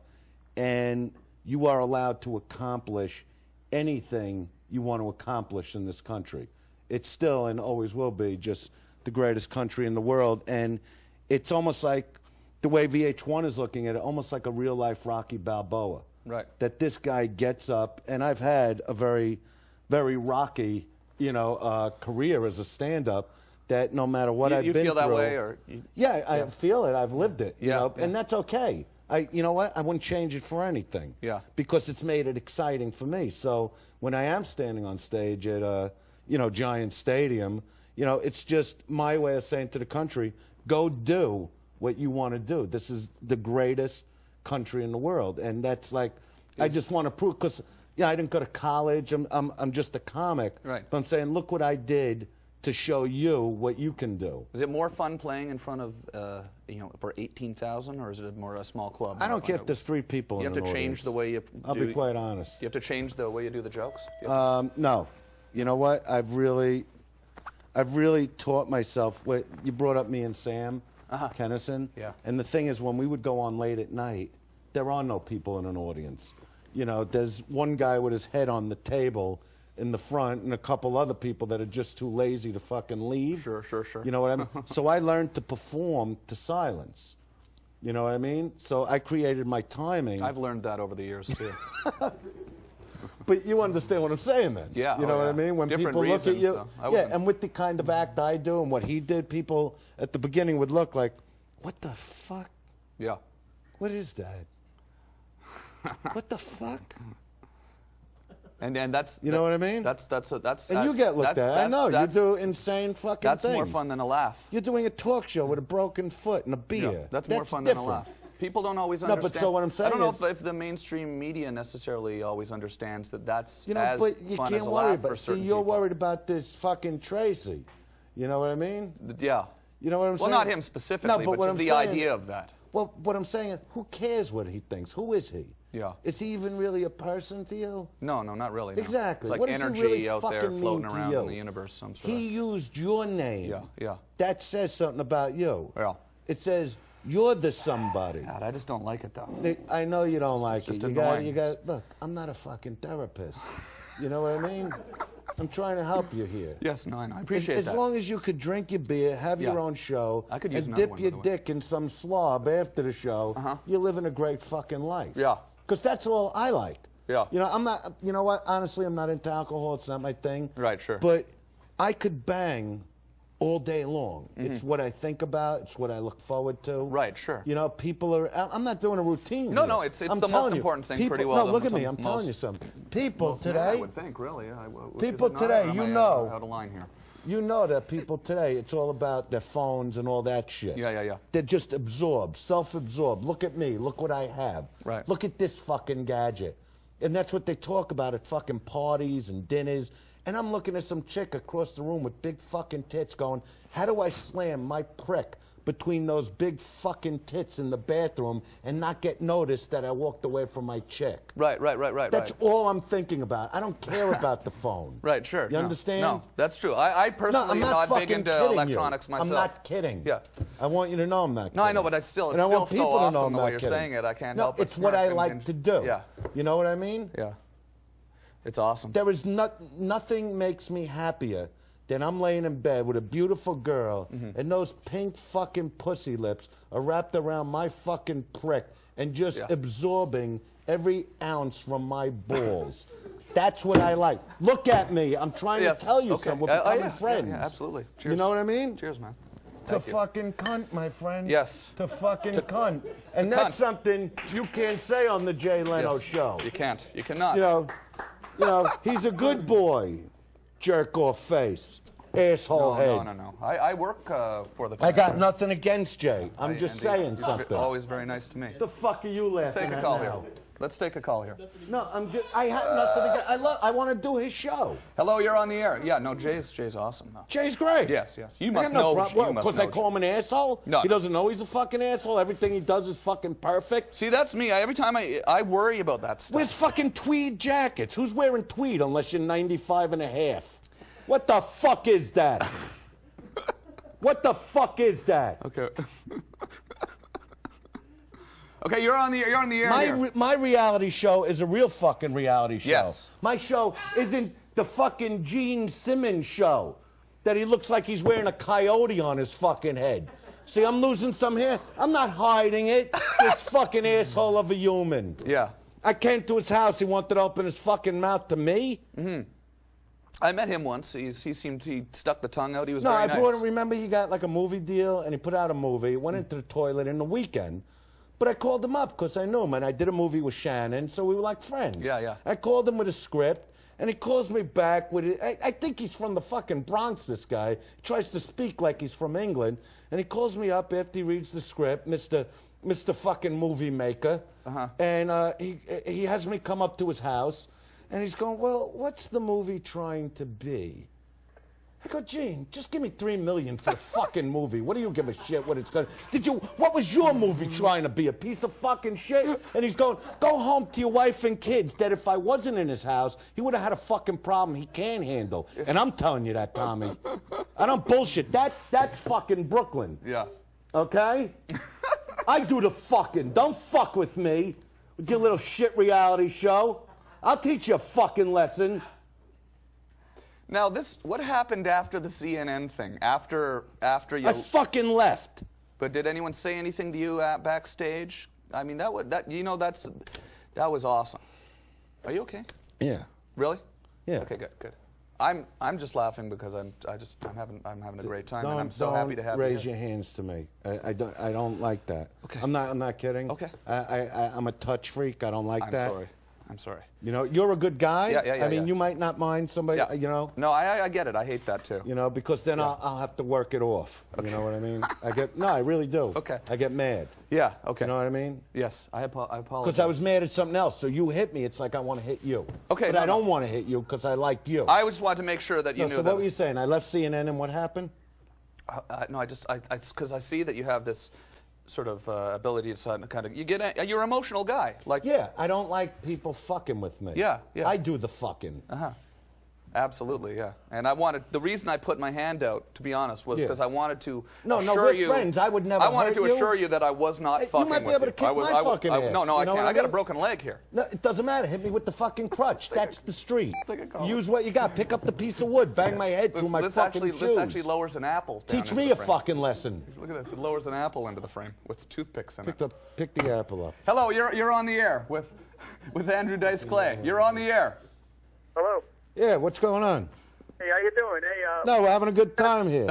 and you are allowed to accomplish anything you want to accomplish in this country. It's still and always will be just the greatest country in the world. And it's almost like the way V H one is looking at it, almost like a real-life Rocky Balboa. Right. That this guy gets up, and I've had a very, very rocky, you know, uh, career as a stand-up, that no matter what You- I've you been feel that through, way, or you- yeah, I feel it. I've lived it. You Yeah, know, yeah. and that's okay. I, you know what? I wouldn't change it for anything. Yeah. Because it's made it exciting for me. So when I am standing on stage at a, you know, Giant Stadium, you know, it's just my way of saying to the country, go do what you want to do. This is the greatest country in the world, and that's like, I just want to prove, because yeah, I didn't go to college. I'm, I'm, I'm just a comic. Right. But I'm saying, look what I did to show you what you can do. Is it more fun playing in front of, uh, you know, for eighteen thousand, or is it more a small club? I don't care if there's three people You in have to an change audience. the way you I'll do, be quite honest. You have to change the way you do the jokes? You- Um, no. You know what? I've really, I've really taught myself. What you brought up, me and Sam Uh-huh. Kennison. Yeah. And the thing is, when we would go on late at night, there are no people in an audience. You know, there's one guy with his head on the table in the front, and a couple other people that are just too lazy to fucking leave. Sure, sure, sure. You know what I mean? So I learned to perform to silence. You know what I mean? So I created my timing. I've learned that over the years, too. But you understand what I'm saying then? Yeah, You know oh, what I yeah. mean? When Different people look at reasons, you. though. I Yeah, wasn't- and with the kind of act I do and what he did, people at the beginning would look like, what the fuck? Yeah. What is that? What the fuck? And and that's You know what I mean? That's that's a, that's And that- you get looked that's- at. I that's- know. You that's- do insane fucking That's things. more fun than a laugh. You're doing a talk show with a broken foot and a beer. Yeah, that's, more fun than different. a laugh. People don't always No, but understand. so what I'm saying I don't know is- if, if the mainstream media necessarily always understands that that's You know, as but you fun can't as a worry laugh for about. See, certain you're people. worried about this fucking Tracy. You know what I mean? Yeah. You know what I'm Well, saying? not him specifically, no, but, but what just I'm the saying, idea of that. Well, what I'm saying is, who cares what he thinks? Who is he? Yeah. Is he even really a person to you? No, no, not really. no. Exactly. It's like What does he energy really out there fucking floating mean to around you? in the universe. Some sort He used your name. Yeah, yeah. That says something about you. Yeah. It says you're the somebody. of. God, I just don't like it though. They- I know you don't like just it. You got, annoying. you got. Look, I'm not a fucking therapist. You know what I mean? I'm trying to help you here. Yes, no, I know. I As, appreciate as that. long as you could drink your beer, have your Yeah. own show, I could use and another dip one, your by the way. dick in some slob after the show, Uh-huh. you're living a great fucking life. Yeah. Because that's all I like. Yeah. You know, I'm not. You know what? Honestly, I'm not into alcohol. It's not my thing. Right, sure. But I could bang all day long. Mm-hmm. It's what I think about. It's what I look forward to. Right, sure. You know, people are. I- I'm not doing a routine. No, here. no, it's- it's I'm the most telling you, important thing people- pretty well No, look to- at me. to I'm telling most- you something. People Most men, today. I would think, really. I, w- is People it not? today, Or am you I, uh, know. out of line here. You know that people today, it's all about their phones and all that shit. Yeah, yeah, yeah. They're just absorbed, self-absorbed. Look at me. Look what I have. Right. Look at this fucking gadget. And that's what they talk about at fucking parties and dinners. And I'm looking at some chick across the room with big fucking tits going, how do I slam my prick between those big fucking tits in the bathroom and not get noticed that I walked away from my chick? Right, right, right, right. That's right. all I'm thinking about. I don't care about the phone. Right, sure. You no, understand? No, that's true. I, I No, personally I'm am not, not fucking big into kidding electronics you. myself. I'm not kidding. Yeah. I want you to know I'm not kidding. No, I know, but I still, it's and I still want so people to know awesome I'm the not way you're kidding. saying it. I can't no, help but it's what smirk I and- like and- to do. Yeah. You know what I mean? Yeah. It's awesome. There is not, nothing makes me happier then I'm laying in bed with a beautiful girl, mm-hmm. and those pink fucking pussy lips are wrapped around my fucking prick and just yeah. absorbing every ounce from my balls. That's what I like. Look at me. I'm trying yes. to tell you okay. something. We're uh, becoming yeah, friends. Yeah, yeah, absolutely. Cheers. You know what I mean? Cheers, man. To Thank you. fucking cunt, my friend. Yes. To fucking to, cunt. And to that's cunt. something you can't say on the Jay Leno yes. show. You can't. You cannot. You know, you know, he's a good boy. Jerk off face. Asshole no, head. No, no, no. I, I work uh, for the. I got nothing against Jay. I'm I, just he's, saying he's something. Always very nice to me. What the fuck are you laughing Let's take a at call now? here. Let's take a call here. No, I'm just. I have nothing against. I love. I want to do his show. Hello, you're on the air. Yeah, no, Jay's Jay's awesome though. Jay's great. Yes, yes. You I must got no know. problem. Because I know call him an asshole. No. He doesn't know he's a fucking asshole. Everything he does is fucking perfect. See, that's me. I, every time I I worry about that stuff. Where's fucking tweed jackets? Who's wearing tweed unless you're ninety-five and a half? What the fuck is that? What the fuck is that? Okay. Okay, you're on the you're on the air. My here. re my reality show is a real fucking reality show. Yes. My show isn't the fucking Gene Simmons show that he looks like he's wearing a coyote on his fucking head. See, I'm losing some hair. I'm not hiding it. This fucking asshole of a human. Yeah. I came to his house. He wanted to open his fucking mouth to me. Mm-hmm. I met him once. He's, he seemed he stuck the tongue out. He was no, very I nice. brought him. Remember, he got like a movie deal, and he put out a movie. He went into the toilet in the weekend. But I called him up because I knew him, and I did a movie with Shannon, so we were like friends. Yeah, yeah. I called him with a script, and he calls me back with it. I, I think he's from the fucking Bronx, this guy. He tries to speak like he's from England, and he calls me up after he reads the script, Mister Mister fucking movie maker, uh-huh. and uh, he, he has me come up to his house, and he's going, well, what's the movie trying to be? I go, Gene, just give me three million for the fucking movie. What do you give a shit what it's gonna? Did you? What was your movie trying to be? A piece of fucking shit? And he's going, go home to your wife and kids. That if I wasn't in his house, he would have had a fucking problem he can't handle. And I'm telling you that, Tommy. I don't bullshit. That that's fucking Brooklyn. Yeah. Okay. I do the fucking. Don't fuck with me with your little shit reality show. I'll teach you a fucking lesson. Now, this, what happened after the C N N thing? After, after you... I fucking left. But did anyone say anything to you at backstage? I mean, that would, that, you know, that's, that was awesome. Are you okay? Yeah. Really? Yeah. Okay, good, good. I'm, I'm just laughing because I'm, I just, I'm having, I'm having a great time, Don't, and I'm so don't happy to have raise you. your hands to me. I, I don't. I don't like that. Okay. I'm not. I'm not kidding. Okay. I, I, I I'm a touch freak. I don't like I'm that. sorry. I'm sorry. You know, you're a good guy. Yeah, yeah, yeah, I mean, yeah. you might not mind somebody. Yeah. You know. No, I, I get it. I hate that too. You know, because then Yeah. I'll, I'll have to work it off. You know what I mean? I get. No, I really do. Okay. I get mad. Yeah. Okay. You know what I mean? Yes, I, apo I apologize. Because I was mad at something else. So you hit me. It's like I want to hit you. Okay, But no, I don't no. want to hit you because I like you. I just wanted to make sure that you no, knew so that. what were you saying? I left C N N and what happened? Uh, uh, no, I just, I, because I, I see that you have this sort of uh, ability to sort of kind of, you get, a, you're an emotional guy. Like, Yeah, I don't like people fucking with me. Yeah, yeah. I do the fucking. Uh-huh. Absolutely, yeah. And I wanted, the reason I put my hand out, to be honest, was Yeah. because I wanted to No, no, assure we're you. friends. I would never I wanted hurt to you. assure you that I was not Hey, you fucking might be with able to kick I was, my I was- fucking I, ass. No, no, You I know can't. what I I got a mean? broken leg here. No, it doesn't matter. Hit me with the fucking crutch. That's the street. take a call. Use what you got. Pick up the piece of wood. Bang my head This, through my this fucking actually, shoes. This actually lowers an apple down Teach into me the a frame. fucking lesson. Look at this. It lowers an apple into the frame with toothpicks in Pick it. the, pick the apple up. Hello, you're, you're on the air with, with Andrew Dice Clay. You're on the air. Hello. Yeah, what's going on? Hey, how you doing? Hey, uh, No, we're having a good time here.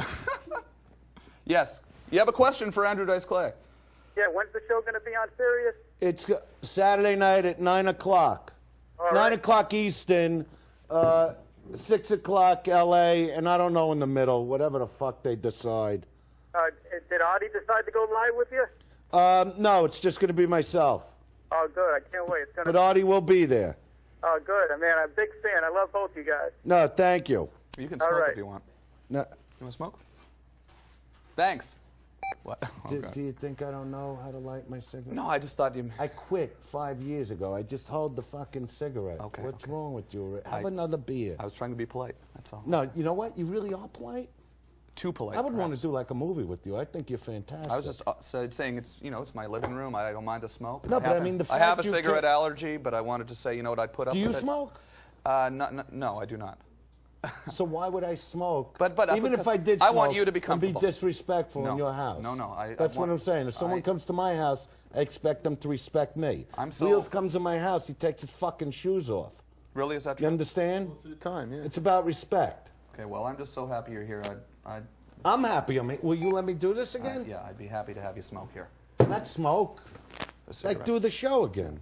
Yes. You have a question for Andrew Dice Clay. yeah, when's the show going to be on Sirius? It's uh, Saturday night at nine o'clock. All Nine right. o'clock Eastern, uh, six o'clock L A, and I don't know in the middle, whatever the fuck they decide. Uh, did Artie decide to go live with you? Um, no, it's just going to be myself. Oh, good. I can't wait. It's gonna. But Artie will be there. Oh, good. I mean, I'm a big fan. I love both you guys. No, thank you. You can All smoke right. if you want. No, You want to smoke? Thanks. What? do, Okay. do you think I don't know how to light my cigarette? No, I just thought you... I quit five years ago. I just hold the fucking cigarette. Okay, What's okay. wrong with you? Have I- another beer. I was trying to be polite, that's all. No, you know what? You really are polite. Too polite, I would want perhaps. to do like a movie with you. I think you're fantastic. I was just uh, said, saying it's, you know, it's my living room. I don't mind the smoke. No, but I haven't- mean the I have a fact you cigarette can't- allergy, but I wanted to say, you know what, I'd put up Do with you it. smoke? Uh, no, no, no, I do not. So why would I smoke? But- but, uh, even if because I did I smoke want you to be and comfortable. be disrespectful No. in your house. No, no, I- I That's want- what I'm saying. If someone I- comes to my house, I expect them to respect me. I'm so- Wheels comes to my house, he takes his fucking shoes off. Really, is that You true? understand? Most of the time, yeah. It's about respect. Okay, well, I'm just so happy you're here. I'd, I'd, I'm happy. I'm, will you let me do this I- again? yeah, I'd be happy to have you smoke here. Not smoke. A Like cigarette. do the show again.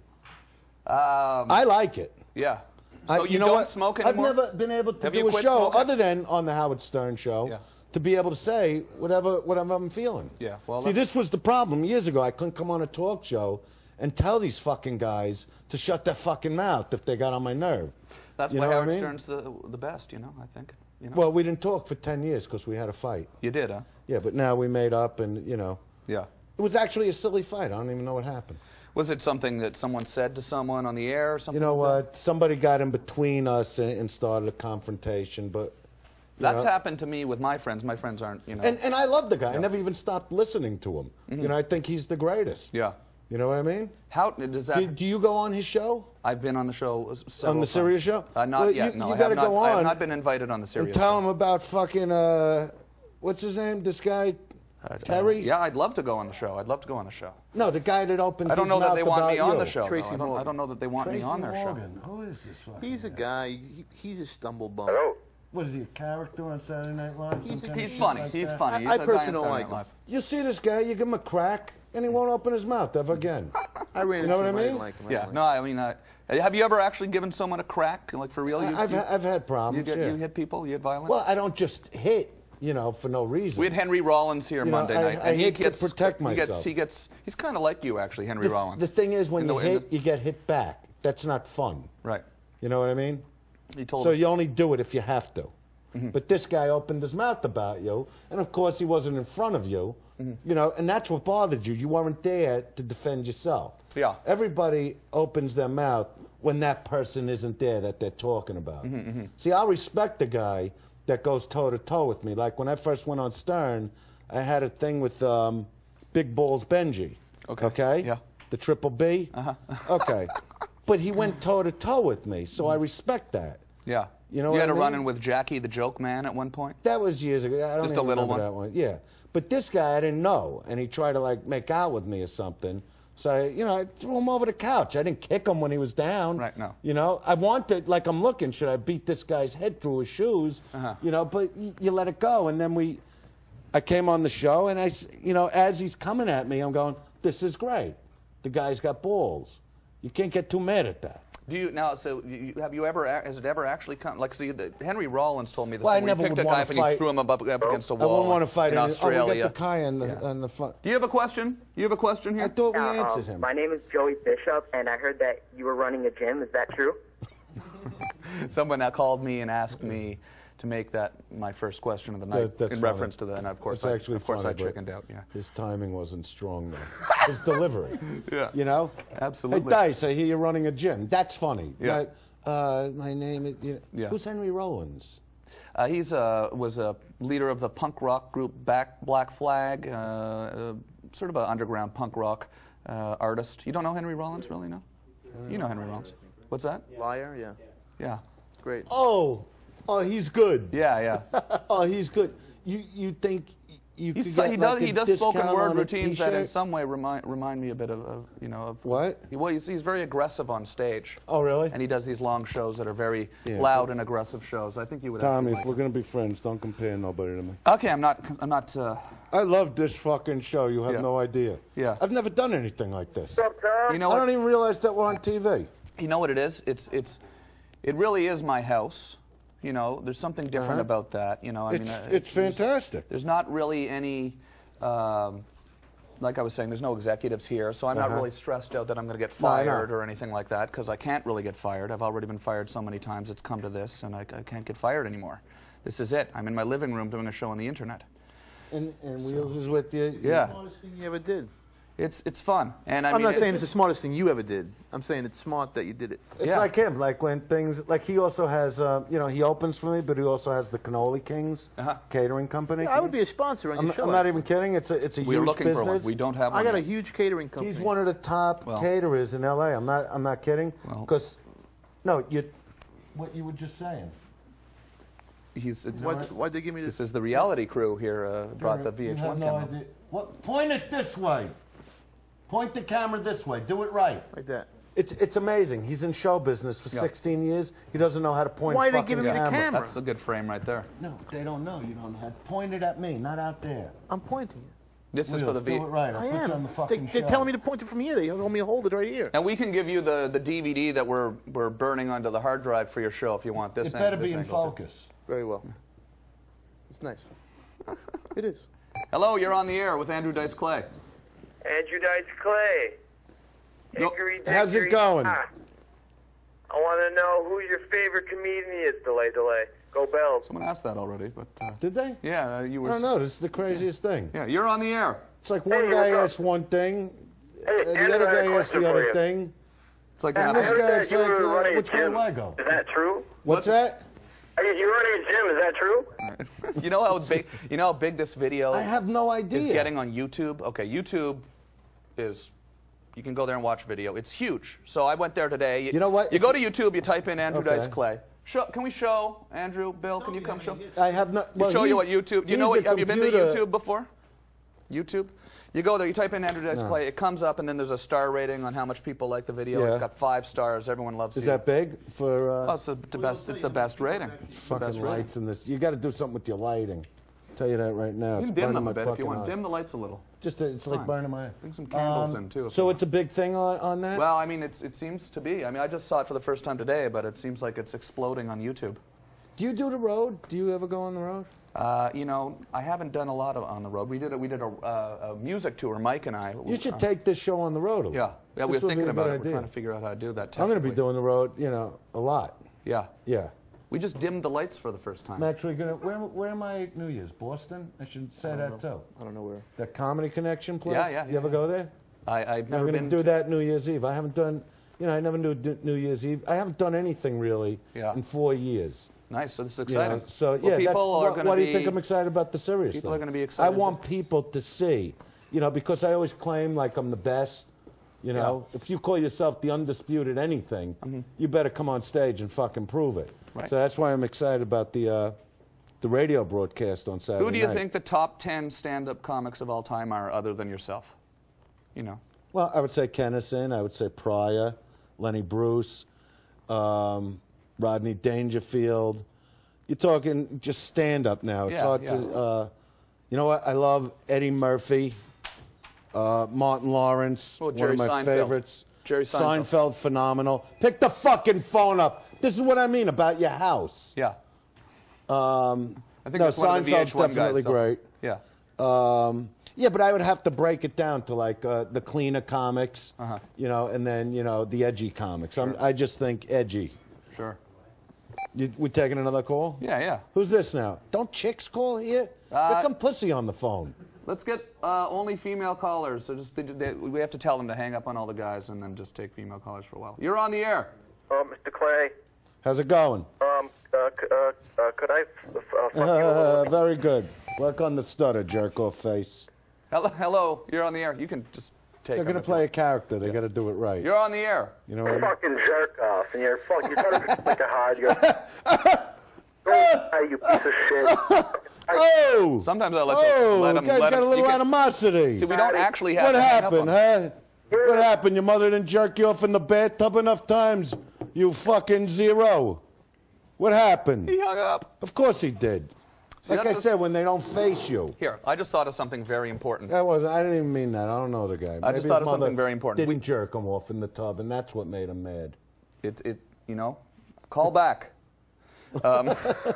Um, I like it. yeah. I- So you, know don't what? smoke anymore? I've never been able to Have do you a quit show smoking? other than on the Howard Stern show Yeah. to be able to say whatever whatever I'm feeling. Yeah, well, see, that's- this was the problem years ago. I couldn't come on a talk show and tell these fucking guys to shut their fucking mouth if they got on my nerve. That's You why know what Howard I mean? Stern's the, the best, you know, I think. You know? Well, we didn't talk for ten years because we had a fight. You did, huh? Yeah, but now we made up, and you know, Yeah. it was actually a silly fight. I don't even know what happened. Was it something that someone said to someone on the air or something? You know like that? what? Somebody got in between us and, and started a confrontation, but. you That's know. happened to me with my friends. My friends aren't, you know. And, and I love the guy. I Yeah. never even stopped listening to him. You know, I think he's the greatest. yeah. You know what I mean? How does that? Do, do you go on his show? I've been on the show several On the Sirius times. show? Uh, not Well, yet. you- no, you I gotta have not, go I have on not been invited on the And Sirius tell show. him about fucking, uh, what's his name? This guy, Uh, Terry? Yeah, I'd love to go on the show. I'd love to go on the show. No, the guy that opens I don't his know that mouth they want me about on you. the show. though. Tracy I, don't, I Morgan. don't know that they want me Tracy on their Morgan. show. Who is this fucking He's a guy. He, he's a stumble bum. Hello. What is he, a character on Saturday Night Live? He's- Some kind of He's shit funny. like He's that? funny. I- He's I a guy personally on don't Saturday like Night him. Live. You see this guy, you give him a crack, and he won't open his mouth ever again. I ran You know into what I him. mean? didn't like him. I Yeah. didn't like No, I mean, uh, have you ever actually given someone a crack, like for real? You, I've, you, ha- I've had you, problems, get, yeah. you hit people. You hit violence. Well, I don't just hit, you know, for no reason. We had Henry Rollins here You know, Monday I- night, I and he hate to gets protect He gets, myself. he gets. He's kind of like you, actually, Henry the, Rollins. the thing is, when In you the- in hit, the- you get hit back. That's not fun. right. You know what I mean? He told So us. you only do it if you have to. Mm-hmm. But this guy opened his mouth about you, and of course he wasn't in front of you. Mm-hmm. You know, and that's what bothered you. You weren't there to defend yourself. Yeah. Everybody opens their mouth when that person isn't there that they're talking about. Mm-hmm, See, I'll respect the guy that goes toe to toe with me. Like when I first went on Stern, I had a thing with um, Big Balls Benji. Okay. Okay. Yeah. The Triple B. Uh-huh. Okay. But he went toe to toe with me, so I respect that. Yeah. You know you what had I a mean? run-in with Jackie the Joke Man at one point. That was years ago. I don't Just a even little remember one? that one. Yeah. But this guy I didn't know, and he tried to like make out with me or something. So I, you know, I threw him over the couch. I didn't kick him when he was down. Right, no. You know, I wanted, like, I'm looking, should I beat this guy's head through his shoes? Uh-huh. You know, but y- you let it go, and then we, I came on the show, and I, s- you know, as he's coming at me, I'm going, this is great. The guy's got balls. You can't get too mad at that. Do you now? So you, have you ever? Has it ever actually come? Like, see, the, Henry Rollins told me this. Well, I thing where never he picked would a guy wanna up and he fight- threw him up, up against a I wall. wouldn't want to fight in any. Australia. Oh, we got the guy on the, on the front. Do you have a question? You have a question here? I thought we Yeah, um, answered him. My name is Joey Bishop, and I heard that you were running a gym. Is that true? Someone now called me and asked me to make that my first question of the night That- that's in funny. reference to that, and of course, It's I, actually of course, funny, I but chickened out. Yeah. His timing wasn't strong, though. His delivery. Yeah. You know? Absolutely. Hey, Dice, I hear you're running a gym. That's funny. Yeah. But, uh, my name is. You know, Yeah. Who's Henry Rollins? Uh, he's uh, was a leader of the punk rock group Back Black Flag, uh, uh, sort of an underground punk rock uh, artist. You don't know Henry Rollins, really? No. You know Henry Rollins. What's that? Liar, yeah. Yeah. Great. Oh, oh, he's good. Yeah, yeah. Oh, he's good. You you think you could He's, get he like does a he does spoken discount word on a routines that in t-shirt? some way remind remind me a bit of, of you know of What? He, well, he's, he's very aggressive on stage. Oh, really? And he does these long shows that are very Yeah. loud and aggressive shows. I think you would. Tommy, actually if like we're gonna be friends, don't compare nobody to me. it. Okay, I'm not. I'm not. Uh, I love this fucking show. You have Yeah. no idea. Yeah. I've never done anything like this. you know I what? don't even realize that we're on T V. You know what it is? It's it's, it really is my house. You know, there's something different Uh-huh. about that. You know, I It's- mean, uh, it's there's- fantastic. There's not really any, um, like I was saying, there's no executives here, so I'm not Uh-huh. really stressed out that I'm going to get No, I know. fired or anything like that, because I can't really get fired. I've already been fired so many times. It's come to this, and I, I can't get fired anymore. This is it. I'm in my living room doing a show on the internet. And, and Wheels is with you. Yeah, Smartest thing you ever did. it's it's fun, and I I'm mean, not it- saying it's the smartest thing you ever did. I'm saying it's smart that you did it. It's Yeah. like him, like when things, like he also has, um, you know, he opens for me, but he also has the Cannoli Kings Uh-huh. catering company. I would be a sponsor on I'm, your show. I'm not even kidding. It's a, it's a we're huge looking business. for one. We don't have one. I got a yet. huge catering company. He's one of the top Well- caterers in L A. I'm not, I'm not kidding. Well- Because, no, you, what you were just saying. he's. It's, Why'd, why'd they give me this? This is the reality crew here. Uh, brought the V H You have one no camera. idea. What? Point it this way. Point the camera this way. Do it right. Like that. It's it's amazing. He's in show business for Yeah. sixteen years. He doesn't know how to point. Why a are they fucking giving me the camera. camera? That's a good frame right there. No, they don't know. You don't have. Point it at me, not out there. I'm pointing it. This is Wheels, for the V. do it right. I'll I put am. you on the They, fucking they're show. telling me to point it from here. They told me to hold it right here. And we can give you the, the D V D that we're we're burning onto the hard drive for your show if you want this. It ang- better this be in angle too. focus. Very well. It's nice. It is. Hello, you're on the air with Andrew Dice Clay. Andrew Dice Clay. Yo- Hickory How's it dickory going? dock. I want to know who your favorite comedian is. Delay, delay. Go Bells. Someone asked that already, but uh, Did they? yeah, uh, you I were. don't know. This is the craziest thing. Yeah, you're on the air. It's like one Hey, guy what's up? asks one thing, Hey, and Andrew, the other I have a guy asks question the for other you. thing. It's like I an this heard guy, that it's you like, were uh, running a Which way gym. do I go? Is that true? What's that? Are you, you're running a gym. Is that true? You know how big? You know how big this video I have no idea. is getting on YouTube? Okay, YouTube is. You can go there and watch video. It's huge. So I went there today. You know what? You If go to you- YouTube. You type in Andrew Dice Okay. Clay. Show, can we show Andrew? Bill, can you come show? I have not. Well, show you what he's- YouTube. You know he's what? a Have you been to computer- YouTube before? YouTube. You go there. You type in Andrew Dice No. Clay. It comes up, and then there's a star rating on how much people like the video. Yeah. It's got five stars. Everyone loves Is you. that big for uh, Oh, it's the, the best. It's the best rating. It's the best fucking rating. lights in this? You got to do something with your lighting. I'll tell you that right now. You It's can dim burning them my a bit if you fucking want. eye. Dim the lights a little. Just uh, it's like Fine. burning my eye. Bring some candles Um, in too. if So you it's a big thing on on that. Well, I mean, it's, it seems to be. I mean, I just saw it for the first time today, but it seems like it's exploding on YouTube. do you do the road? Do you ever go on the road? Uh, you know, I haven't done a lot of on the road. We did a, we did a, uh, a music tour, Mike and I. You should Uh, take this show on the road a little. Yeah, yeah, we This were would be thinking a about good it. We're idea. trying to figure out how to do that. I'm going to be technically. doing the road, you know, a lot. Yeah, Yeah. we just dimmed the lights for the first time. I'm actually going to. Where, where am I New Year's? Boston? I should say that too. I don't know where. The Comedy Connection place? Yeah, yeah, You yeah, ever yeah. go there? I, I've I'm never going to been. do that New Year's Eve. I haven't done, you know, I never do d- New Year's Eve. I haven't done anything really Yeah. in four years. Nice. So this is You know, exciting. so Well, yeah, that's, people are why, going to why be. do you think I'm excited about the serious people thing? are gonna be I excited. want people to see, you know, because I always claim like I'm the best. You know, if you call yourself the undisputed anything, you better come on stage and fucking prove it. Right. So that's why I'm excited about the uh, the radio broadcast on Saturday Who do you night. think the top ten stand-up comics of all time are, other than yourself? You know. Well, I would say Kennison. I would say Pryor, Lenny Bruce, um, Rodney Dangerfield. You're talking just stand-up now. It's Yeah, hard yeah. to. Uh, you know what? I love Eddie Murphy, uh, Martin Lawrence, Oh, one Jerry of my Seinfeld. favorites. Jerry Seinfeld. Seinfeld, phenomenal. Pick the fucking phone up. This is what I mean about your house. Yeah. Um, I think no, that's one of the V Seinfeld's H one definitely guys, so- great. Yeah. Um, yeah, but I would have to break it down to like uh, the cleaner comics, Uh-huh. you know, and then you know the edgy comics. I'm, I just think edgy. Sure. You, we taking another call? Yeah, yeah. Who's this now? Don't chicks call here? Uh, Get some pussy on the phone. Let's get uh, only female callers. So just they, they, we have to tell them to hang up on all the guys and then just take female callers for a while. You're on the air. Uh, Mister Clay, How's it going? um, uh, c- uh, uh, could I f- uh, fuck you a Uh, little? very good. Work on the stutter, jerk off face. Hello, hello. You're on the air. You can just take. They're them gonna if play you a character. They got to do it right. want. You're on the air. You know what I mean? Fucking jerk off, and you're fuck. You try to like a hard. You go, hey, you piece of shit. Oh! Sometimes I let oh, them. Let them. guys let got them, a little you can- animosity. See, we don't actually have What to hang up happened, on them. huh? What happened? Your mother didn't jerk you off in the bathtub enough times? You fucking zero. What happened? He hung up. Of course he did. See, like I that's the- said, when they don't face you. Here, I just thought of something very important. That wasn't. I didn't even mean that. I don't know the guy. I just Maybe thought his of something mother very important. Didn't We- jerk him off in the tub, and that's what made him mad. It, it, you know, call back. Um,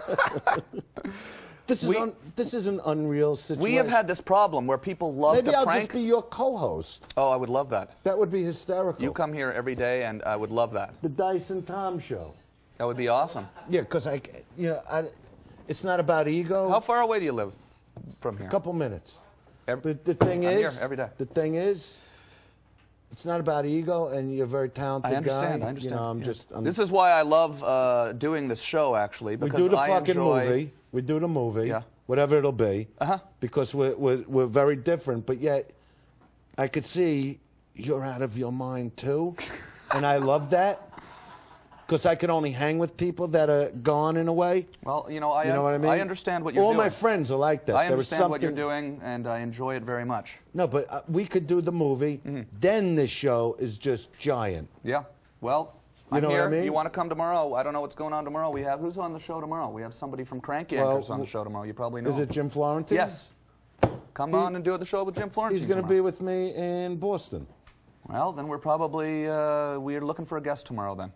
This is We- un, this is an unreal situation. we have had this problem where people love Maybe to I'll prank. just be your co-host. Oh, I would love that. That would be hysterical. You come here every day, and I would love that. The Dice and Tom show. That would be awesome. Yeah, because I, you know, I, it's not about ego. How far away do you live from here? A couple minutes. Every- But the thing I'm is, here every day. the thing is, it's not about ego, and you're a very talented I understand. guy. I understand. You know, I'm yeah. just. I'm, This is why I love uh, doing this show, actually. we Because do the I fucking enjoy, movie. We do the movie. Yeah. Whatever it'll be. Uh-huh. Because we're, we're we're very different, but yet, I could see you're out of your mind too, and I love that. because I could only hang with people that are gone in a way. Well, you know, I, You know what I mean? I understand what you're All doing. my friends are like that. I There was understand what you're something- doing, and I enjoy it very much. No, but uh, we could do the movie. Mm-hmm. Then this show is just giant. Yeah. Well, You I'm know what here. I mean? You want to come tomorrow? I don't know what's going on tomorrow. We have who's on the show tomorrow? We have somebody from Crank Well, Yankers on the show tomorrow. You probably know. Is it him. Jim Florentine? Yes. Come He- on and do the show with Jim Florentine. He's going to tomorrow. be with me in Boston. Well, then we're probably uh, we're looking for a guest tomorrow. Then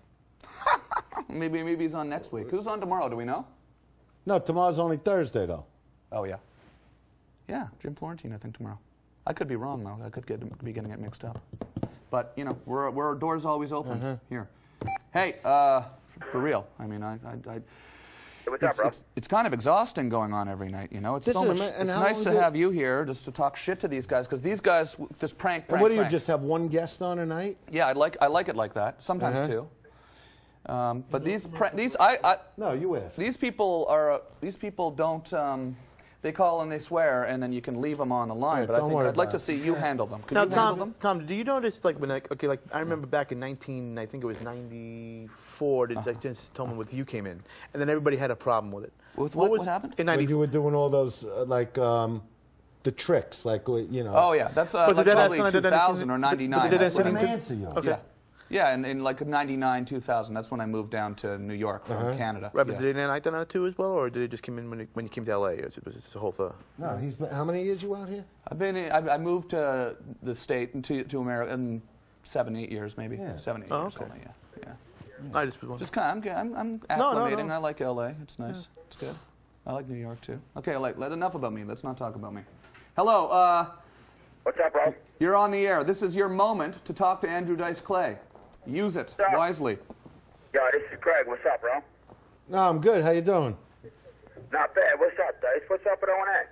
maybe maybe he's on next week. Who's on tomorrow? Do we know? No, tomorrow's only Thursday, though. Oh yeah, yeah, Jim Florentine. I think tomorrow. I could be wrong though. I could get be getting it mixed up. But you know, we're we're doors always open Uh-huh. here. Hey, uh, for real. I mean, I. I, I What's it's, up, bro? it's, it's kind of exhausting going on every night, you know. It's This so is much. ama- and It's how nice long to do- have you here just to talk shit to these guys because these guys just prank, prank, And what do you prank. just have one guest on a night? Yeah, I like I like it like that. Sometimes Uh-huh. two. Um, but these pra- these I, I No, you asked. these people are uh, these people don't. Um, they call and they swear, and then you can leave them on the line. Yeah, but I don't think worry I'd like about to it. see you handle them. Could Now, you handle Tom, them? Tom, do you notice, like, when I, okay, like, I remember back in nineteen, I think it was ninety-four, that Uh-huh. like, Jensen Tillman with You came in, and then everybody had a problem with it. With what? was What happened? In When you ninety-four. were doing all those, uh, like, um, the tricks, like, uh, you know. Oh yeah, that's uh, But like did that- probably did that- two thousand or but- but ninety-nine. did that That's when I sitting Let him moved- answer you. Okay. Yeah. Yeah, in, in like ninety-nine, two thousand, that's when I moved down to New York from Uh-huh. Canada. Right, but Yeah. did they night on that too as well, or did they just come in when, it, when you came to L A? It was, it was just a whole thing. No, he's been, how many years you out here? I've been. In, I, I moved to the state and to to America in seven, eight years maybe. Yeah. Seven, eight Oh, years okay. only. Yeah, yeah. I just was wondering. Just kind of. I'm. I'm, I'm No, no, acclimating. no. I like L A. It's nice. It's good. I like New York too. Okay, like let enough about me. Let's not talk about me. Hello. Uh, What's up, bro? you're on the air. This is your moment to talk to Andrew Dice Clay. Use it up? wisely. Yo, this is Craig. What's up, bro? No, I'm good. How you doing? Not bad. What's up, Dice? What's up with O and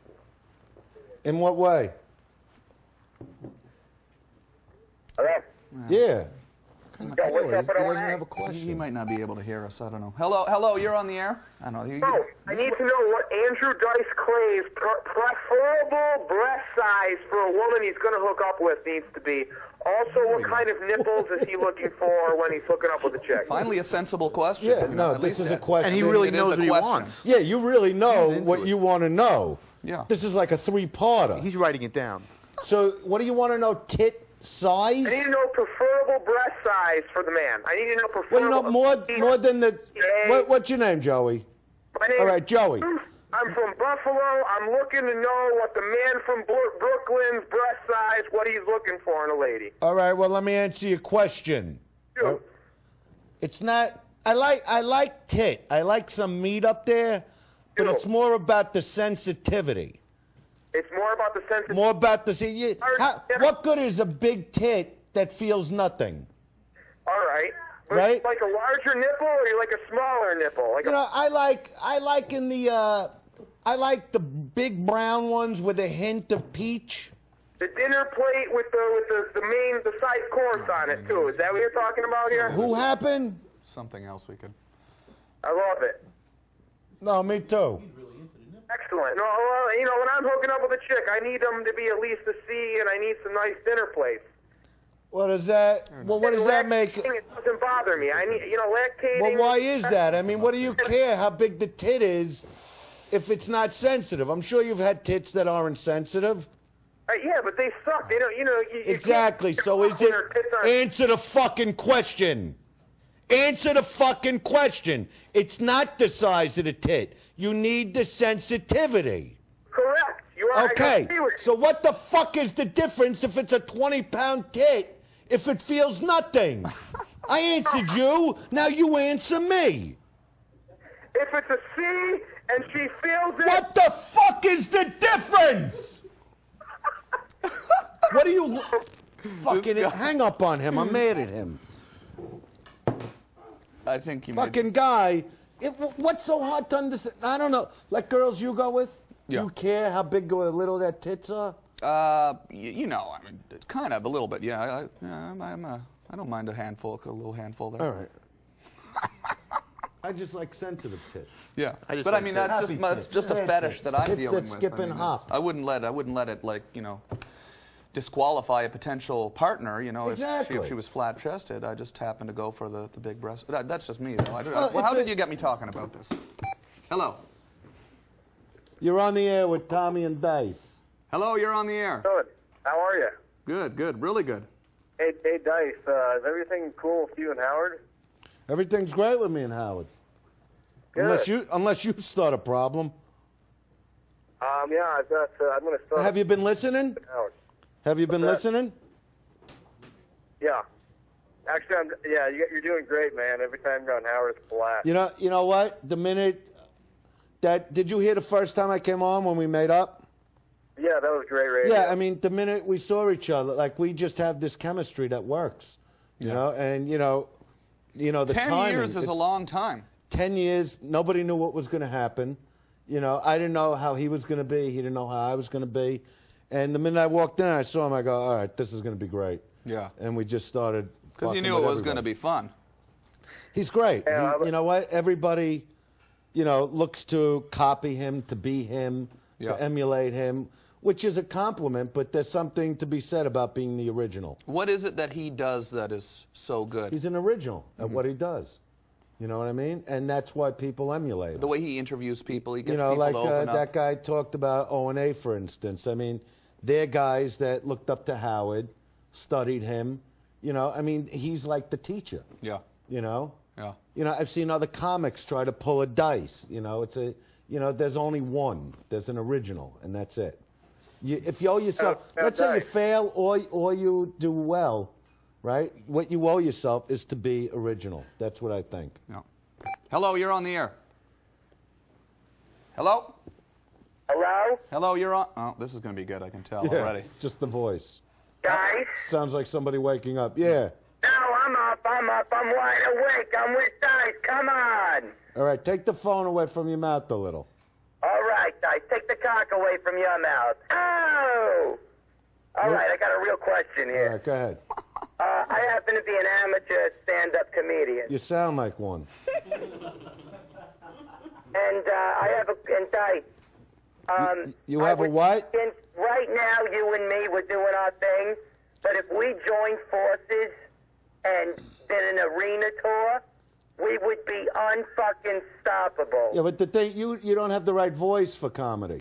A? In what way? Hello? Yeah. Yo, what's He up with O doesn't and have a A? question. He might not be able to hear us. I don't know. Hello. Hello. You're on the air. I don't know. You- Bro, I need to know what Andrew Dice Clay's pre- preferable breast size for a woman he's going to hook up with needs to be. Also, what kind of nipples is he looking for when he's hooking up with a chick? Finally, a sensible question. Yeah, You know, no, at this least is a that- question. And he It really is knows a what he question. wants. Yeah, you really know into what it. you want to know. Yeah. This is like a three-parter. He's writing it down. So, what do you want to know? Tit size? I need to know preferable breast size for the man. I need to know preferable... Well, you know more more than the. Yeah. What, what's your name, Joey? My name All right, Joey. I'm from Buffalo. I'm looking to know what the man from Bro- Brooklyn's breast size, what he's looking for in a lady. All right. Well, let me answer your question. Shoot. It's not. I like. I like tit. I like some meat up there, but Ew. it's more about the sensitivity. It's more about the sense of... More about the. See, you, how, what good is a big tit that feels nothing? All right. But Right? Like a larger nipple or you like a smaller nipple? Like You a, know, I like. I like in the. Uh, I like the big brown ones with a hint of peach. the dinner plate with the with the, the main the side course on it too. Is that what you're talking about here? Who happened? Something else we could. I love it. No, me too. Excellent. No, well, you know, when I'm hooking up with a chick, I need them to be at least a C, and I need some nice dinner plates. What does that? Well, what does that make? Lactating, it doesn't bother me. I need, you know, lactating. Well, why is that? I mean, what do you care how big the tit is if it's not sensitive? I'm sure you've had tits that aren't sensitive. Uh, yeah, but they suck. They don't, you know. You, you Exactly. can't- So is it? Their tits aren't- Answer the fucking question. Answer the fucking question. It's not the size of the tit. You need the sensitivity. Correct. You are. I Okay. agree with you. So what the fuck is the difference if it's a twenty pound tit if it feels nothing? I answered you. Now you answer me. If it's a C and she feels it. What the fuck is the difference? What do you fucking guy- hang up on him? I'm mad at him. I think you. Made, Fucking guy. It, what's so hard to understand? I don't know. Like girls you go with? Do Yeah. you care how big or little their tits are? Uh, you, you know, I mean, kind of a little bit. Yeah, I, I, yeah, I'm, I'm uh, I don't mind a handful, a little handful there. All right. I just like sensitive tits. Yeah, I just but I like mean tits. that's Happy just that's tits. just a Happy fetish tits. that I'm Tits dealing that with. skip I mean, and that's- hop. I wouldn't let I wouldn't let it like you know disqualify a potential partner, you know, Exactly. if, she, if she was flat-chested. I just happened to go for the, the big breast. That, that's just me, though. I don't, Well, well, how it's a- did you get me talking about this? Hello. You're on the air with Tommy and Dice. Hello, you're on the air. Good. How are you? Good, good, really good. Hey, hey, Dice. Uh, is everything cool with you and Howard? Everything's great with me and Howard. Good. Unless you, unless you start a problem. Um, yeah, I've got. Uh, I'm going to start. Have you been listening? Howard. Have you been What's that? listening? Yeah. Actually, I'm. Yeah, you, you're doing great, man. Every time you're on Howard, it's a blast. You know, you know what? The minute that did you hear the first time I came on when we made up? Yeah, that was great radio. Yeah, I mean, the minute we saw each other, like we just have this chemistry that works. You know, and you know, you know the Ten timing, years is a it's- long time. Ten years, nobody knew what was going to happen. You know, I didn't know how he was going to be. He didn't know how I was going to be. And the minute I walked in, I saw him. I go, all right, this is going to be great. Yeah. And we just started. Because you fucking knew with it was going to everybody. be fun. He's great. Yeah, He- but- you know what? Everybody, you know, looks to copy him, to be him, Yeah. to emulate him, which is a compliment. But there's something to be said about being the original. What is it that he does that is so good? He's an original at Mm-hmm. what he does. You know what I mean? And that's why people emulate him. The way he interviews people, he gets You know, people like to uh, open up. that guy talked about O and A, for instance. I mean, they're guys that looked up to Howard, studied him. You know, I mean, he's like the teacher. Yeah. You know? Yeah. You know, I've seen other comics try to pull a dice. You know, it's a, you know, there's only one. There's an original, and that's it. You, if you owe yourself, Oh, let's say you right. fail or, or you do well, right? What you owe yourself is to be original. That's what I think. Yeah. Hello, you're on the air. Hello? Hello, Hello, you're on. Oh, this is going to be good, I can tell already. Just the voice. guys. Sounds like somebody waking up. Yeah. No, I'm up. I'm up. I'm wide awake. I'm with Dice. Come on. All right, take the phone away from your mouth a little. All right, Dice. Take the cock away from your mouth. Oh. All right, I got a real question All here. right, go ahead. Uh, I happen to be an amateur stand-up comedian, You sound like one. and uh, I have a and Dice. Um, You I have a was what? thinking, right now, you and me, we're doing our thing. But if we joined forces and did an arena tour, we would be unfucking stoppable. Yeah, but the thing, you, you don't have the right voice for comedy.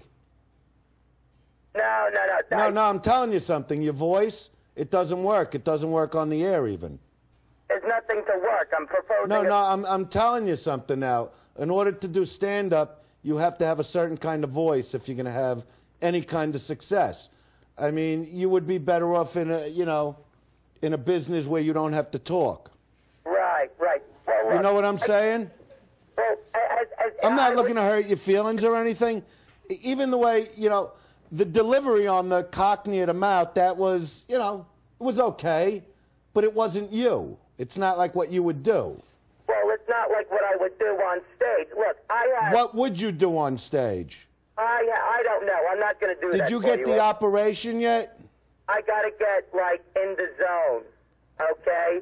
No, no, no. No, Dice, no, I'm telling you something. Your voice, it doesn't work. It doesn't work on the air even. There's nothing to work. I'm proposing. No, a- no, I'm, I'm telling you something now. In order to do stand-up, you have to have a certain kind of voice if you're going to have any kind of success. I mean, you would be better off in a, you know, in a business where you don't have to talk. Right, right. Well, You look, know what I'm saying? Well, as, as, I'm not I looking would- to hurt your feelings or anything. E- Even the way, you know, the delivery on the cockney of the mouth, that was, you know, it was okay, but it wasn't you. It's not like what you would do. Well, it's not like what I would do on stage. Look, I have. What would you do on stage? I I don't know. I'm not going to do that. Did you for get you. the operation yet? I got to get like in the zone. Okay.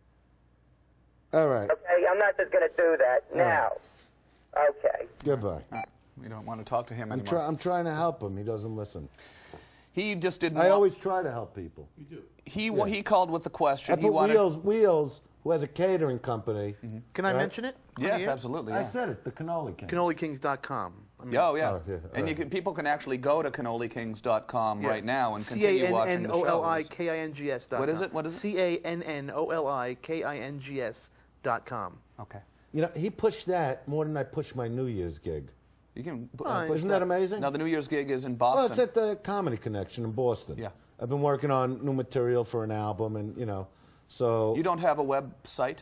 All right. Okay. I'm not just going to do that now. Okay. Goodbye. We don't want to talk to him I'm, anymore. try, I'm trying to help him. He doesn't listen. He just didn't. I wa- always try to help people. He wa- he called with the question. I he put wanted. Wheels, Wheels, who has a catering company. Can I Right. mention it? on Yes, the air? absolutely. I Yeah. said it, the cannoli king. cannoli kings dot com. I mean, Yeah, oh, yeah. Oh, yeah, all And you right. can, people can actually go to cannoli kings dot com yeah. right now and C continue A N watching N the O L I shows. K I N G S dot com. What is it? What is it? C A N N O L I K I N G S dot com. Okay. You know, he pushed that more than I pushed my New Year's gig. You can. Fine. Isn't that amazing? Now the New Year's gig is in Well, Boston. it's at the Comedy Connection in Boston. Yeah. I've been working on new material for an album, and, you know, so... You don't have a website?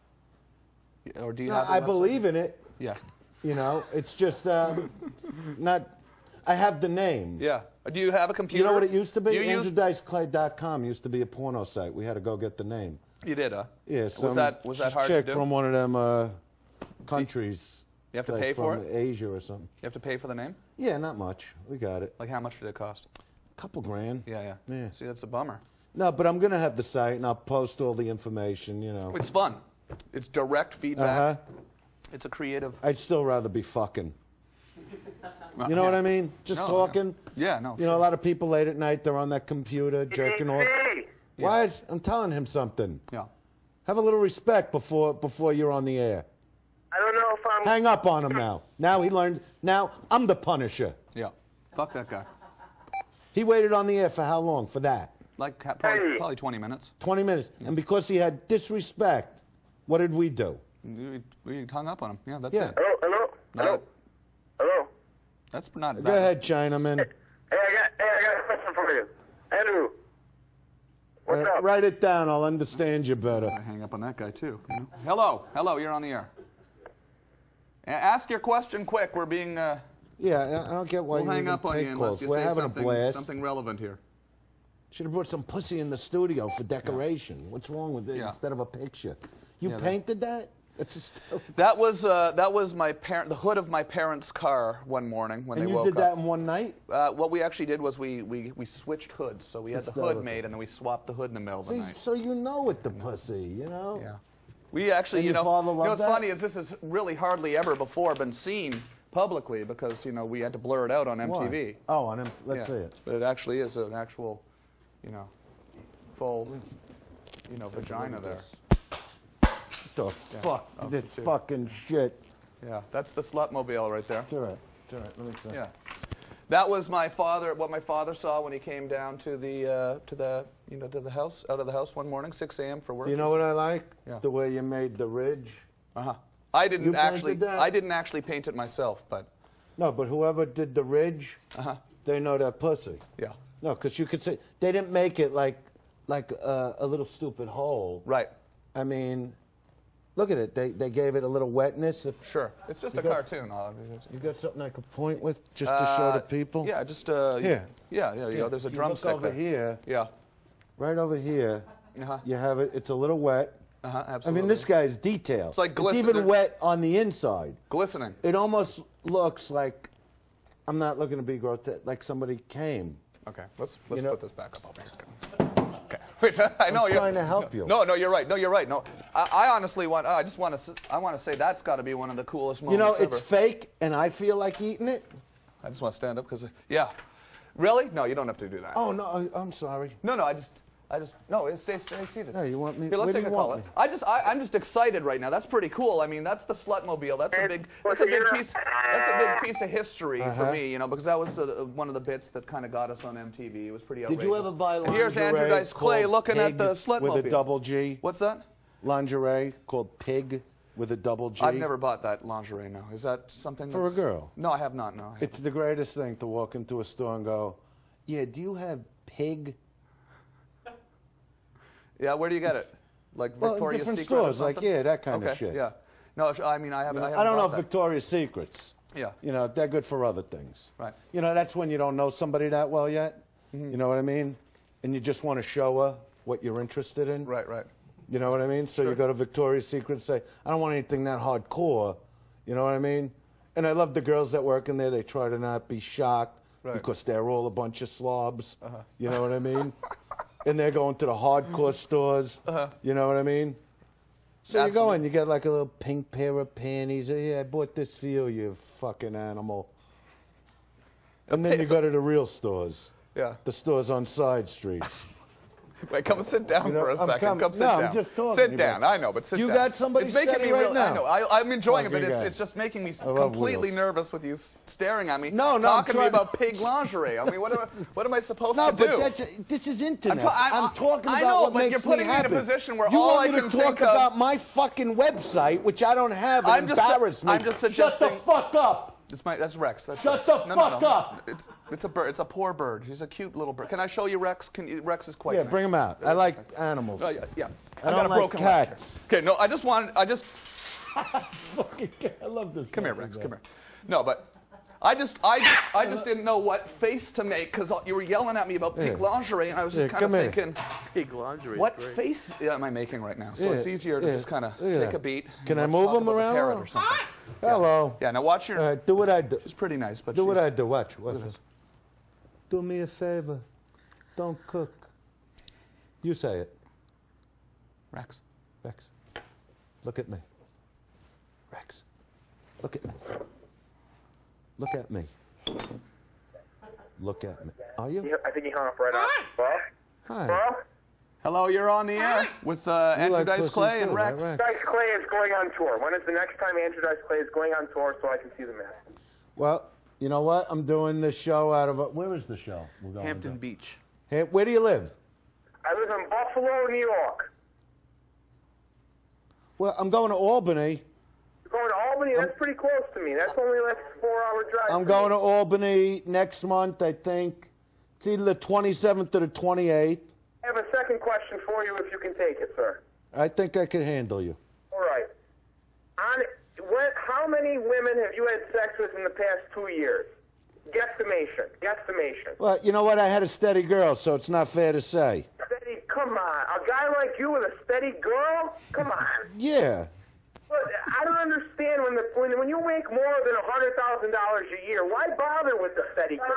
Or do you No, have a I website? believe in it. Yeah. You know, it's just uh, not... I have the name. Yeah. Do you have a computer? You know what it used to be? You Andrew used, Dice Clay dot com used to be a porno site. We had to go get the name. You did, huh? Yeah, some Was that was that hard chick to do? from one of them uh, countries. You have to like pay for from it? Asia or something. You have to pay for the name? Yeah, not much. We got it. Like how much did it cost? A couple grand. Yeah, yeah. Yeah. See, that's a bummer. No, but I'm going to have the site, and I'll post all the information, you know. It's fun. It's direct feedback. Uh-huh. It's a creative. I'd still rather be fucking. You know yeah. what I mean? Just No, talking. Yeah, no. You know, a lot of people late at night, they're on that computer jerking off. Hey, What? I'm telling him something. Yeah. Have a little respect before before you're on the air. I don't know if I'm. Hang up on him now. Now he learned. Now I'm the Punisher. Yeah. Fuck that guy. He waited on the air for how long? For that? Like ha- probably, Hey. probably twenty minutes. twenty minutes. And because he had disrespect, what did we do? We, we hung up on him. Yeah, that's Yeah. it. Hello, hello, Not hello, it. hello. That's not Go that- ahead, Chinaman. Hey, I got, hey, I got a question for you, Andrew. What's Uh, up? write it down. I'll understand you better. I hang up on that guy too. you know? Hello, hello. You're on the air. A- ask your question quick. We're being. Uh, Yeah, I don't get why we'll you hang even up on take you calls. unless you We're say having something, a blast. something relevant here. Should have brought some pussy in the studio for decoration. What's wrong with it Yeah. instead of a picture? You Yeah, that- painted that? That's just. That was uh, that was my parent, the hood of my parents' car one morning when And they you woke did up. that in one night? Uh, what we actually did was we, we, we switched hoods. So we had the Hysterical. hood made, and then we swapped the hood in the middle of the See, night. so you know it, the pussy, you know? Yeah. We actually, And you your know, father you know loved what's that? funny is this has really hardly ever before been seen publicly because, you know, we had to blur it out on M T V. Why? Oh, on him. Let's Yeah. see it. But it actually is an actual, you know, full, you know, vagina there. What the fuck? Oh, This it's here. fucking shit. Yeah, that's the Slutmobile right there. It's all right. It's all right. Let me see. Yeah. That was my father. What my father saw when he came down to the uh, to the you know to the house out of the house one morning, six a m for work. You know what I like? Yeah. The way you made the ridge. Uh huh. I didn't You painted actually. that? I didn't actually paint it myself, but No, but whoever did the ridge, uh-huh. they know that pussy. Yeah. No, because you could say they didn't make it like like a, a little stupid hole. Right. I mean, look at it. They they gave it a little wetness. If Sure. It's just You a got- cartoon. uh, it's- you got something I could point with just to show Uh, the people. Yeah. Just uh. Here. Yeah. There you go. There's a You drumstick look over there. here, Yeah. right over here. Uh-huh. You have it. It's a little wet. Uh-huh. I Absolutely. mean, this guy's detailed. It's like It's glisten- even wet on the inside. glistening. It almost looks like I'm not looking to be grotesque. Like somebody came. Okay. Let's let's You know- put this back up. I'll make it. Okay. Wait, I know I'm you're trying to help you. No, no, you're right. No, you're right. No, I, I honestly want. I just want to. I want to say that's got to be one of the coolest You moments know, ever. it's fake, and I feel like eating it. I just want to stand up because, yeah. Really? No, you don't have to do that. Oh no, I, I'm sorry. No, no. I just, I just. No, stay, stay seated. Yeah, you want me- Here, let's where do take a you call. want me? I just, I, I'm just excited right now. That's pretty cool. I mean, that's the Slutmobile. That's a big, that's a big piece. That's a big piece of history for Uh-huh. me, you know, because that was uh, one of the bits that kind of got us on M T V. It was pretty outrageous. Did you ever buy And lingerie here's Andrew Dice Clay called looking at Pig the Slutmobile with a double G? What's that? Lingerie called Pig with a double G. I've never bought that lingerie. No, is that something For a that's- girl. No, I have not. No. I It's the greatest thing to walk into a store and go, "Yeah, do you have Pig?" Yeah, where do you get it? Like Well, in Victoria's different Secret or stores, like, something? yeah, that kind of okay, shit. Yeah. No, I mean I haven't. I, haven't I don't know bought if that. Victoria's Secrets. Yeah. You know, they're good for other things. Right. You know, that's when you don't know somebody that well yet. Mm-hmm. You know what I mean? And you just want to show her what you're interested in. Right, right. You know what I mean? So you go to Victoria's Secret and say, I don't want anything that hardcore. You know what I mean? And I love the girls that work in there. They try to not be shocked Right. because they're all a bunch of slobs. You know what I mean? And they're going to the hardcore stores. You know what I mean? So you go Absolutely. in, you get like a little pink pair of panties. Hey, I bought this for you, you fucking animal. And then you go to the real stores. Yeah. The stores on side streets. Wait, come sit down You know, for a I'm second. com- come sit no, I'm down. just talking Sit about down. it. I know, but sit You down. got somebody it's making steady me right real, now. I know. I, I'm enjoying it, but Fucking it's, guy. it's just making me love completely wheels. nervous with you s- staring at me. No, no, I'm talking to me trying- about pig lingerie. I mean, what am I, what am I supposed No, to do? but that's, this is internet. I'm ta- I- I'm talking I about know, what but makes you're putting me me in a happy. position where you all want I me can to talk think of- about my fucking website, which I don't have, and I'm just su- embarrass me. I'm just Shut suggesting- the fuck up. It's my, that's Rex. That's Shut Rex. the no, fuck no, no. up. It's, it's a bird. It's a poor bird. He's a cute little bird. Can I show you Rex? Can you, Rex is quite Yeah, nice. bring him out. I like animals. Oh, yeah, yeah. I I've got don't a like broken leg here. cats. Okay, no, I just wanted, I just, I love this. come here, fucking Rex, guy. come here. No, but I just, I just, I just didn't know what face to make because you were yelling at me about pink Yeah. lingerie, and I was just Yeah, kind of come here. thinking, Pig lingerie. what great. face am I making right now? So Yeah, it's easier to yeah, just kind of yeah. take a beat. Can and I let's move talk him about the around? parrot or something? Hello. Yeah, now watch your. All right, do what I do. She's pretty nice, but Do what she's- I do. Watch. Watch. Look at this. Do me a favor. Don't cook. You say it. Rex. Rex. Look at me. Rex. Look at me. Look at me. Look at me. Are you? Yeah, I think he hung up right on. Hello? Hi. Hello? Hello, you're on the air with uh, You Andrew like Dice pussy Clay too, and right, Rex. Rex? Dice Clay is going on tour. When is the next time Andrew Dice Clay is going on tour so I can see the man? Well, you know what? I'm doing this show out of a, where is the show? We're going Hampton to? Beach. Hey, where do you live? I live in Buffalo, New York. Well, I'm going to Albany. You're going to Albany? That's pretty close to me. That's only like a four-hour drive. I'm for going me. to Albany next month, I think. It's either the twenty-seventh or the twenty-eighth. I have a second question for you if you can take it, sir. I think I can handle you. All right. On what, how many women have you had sex with in the past two years? Guesstimation. Guesstimation. Well, you know what? I had a steady girl, so it's not fair to say. Steady, come on. A guy like you with a steady girl? Come on. Yeah. But I don't understand when the when, when you make more than a hundred thousand dollars a year, why bother with the steady girl?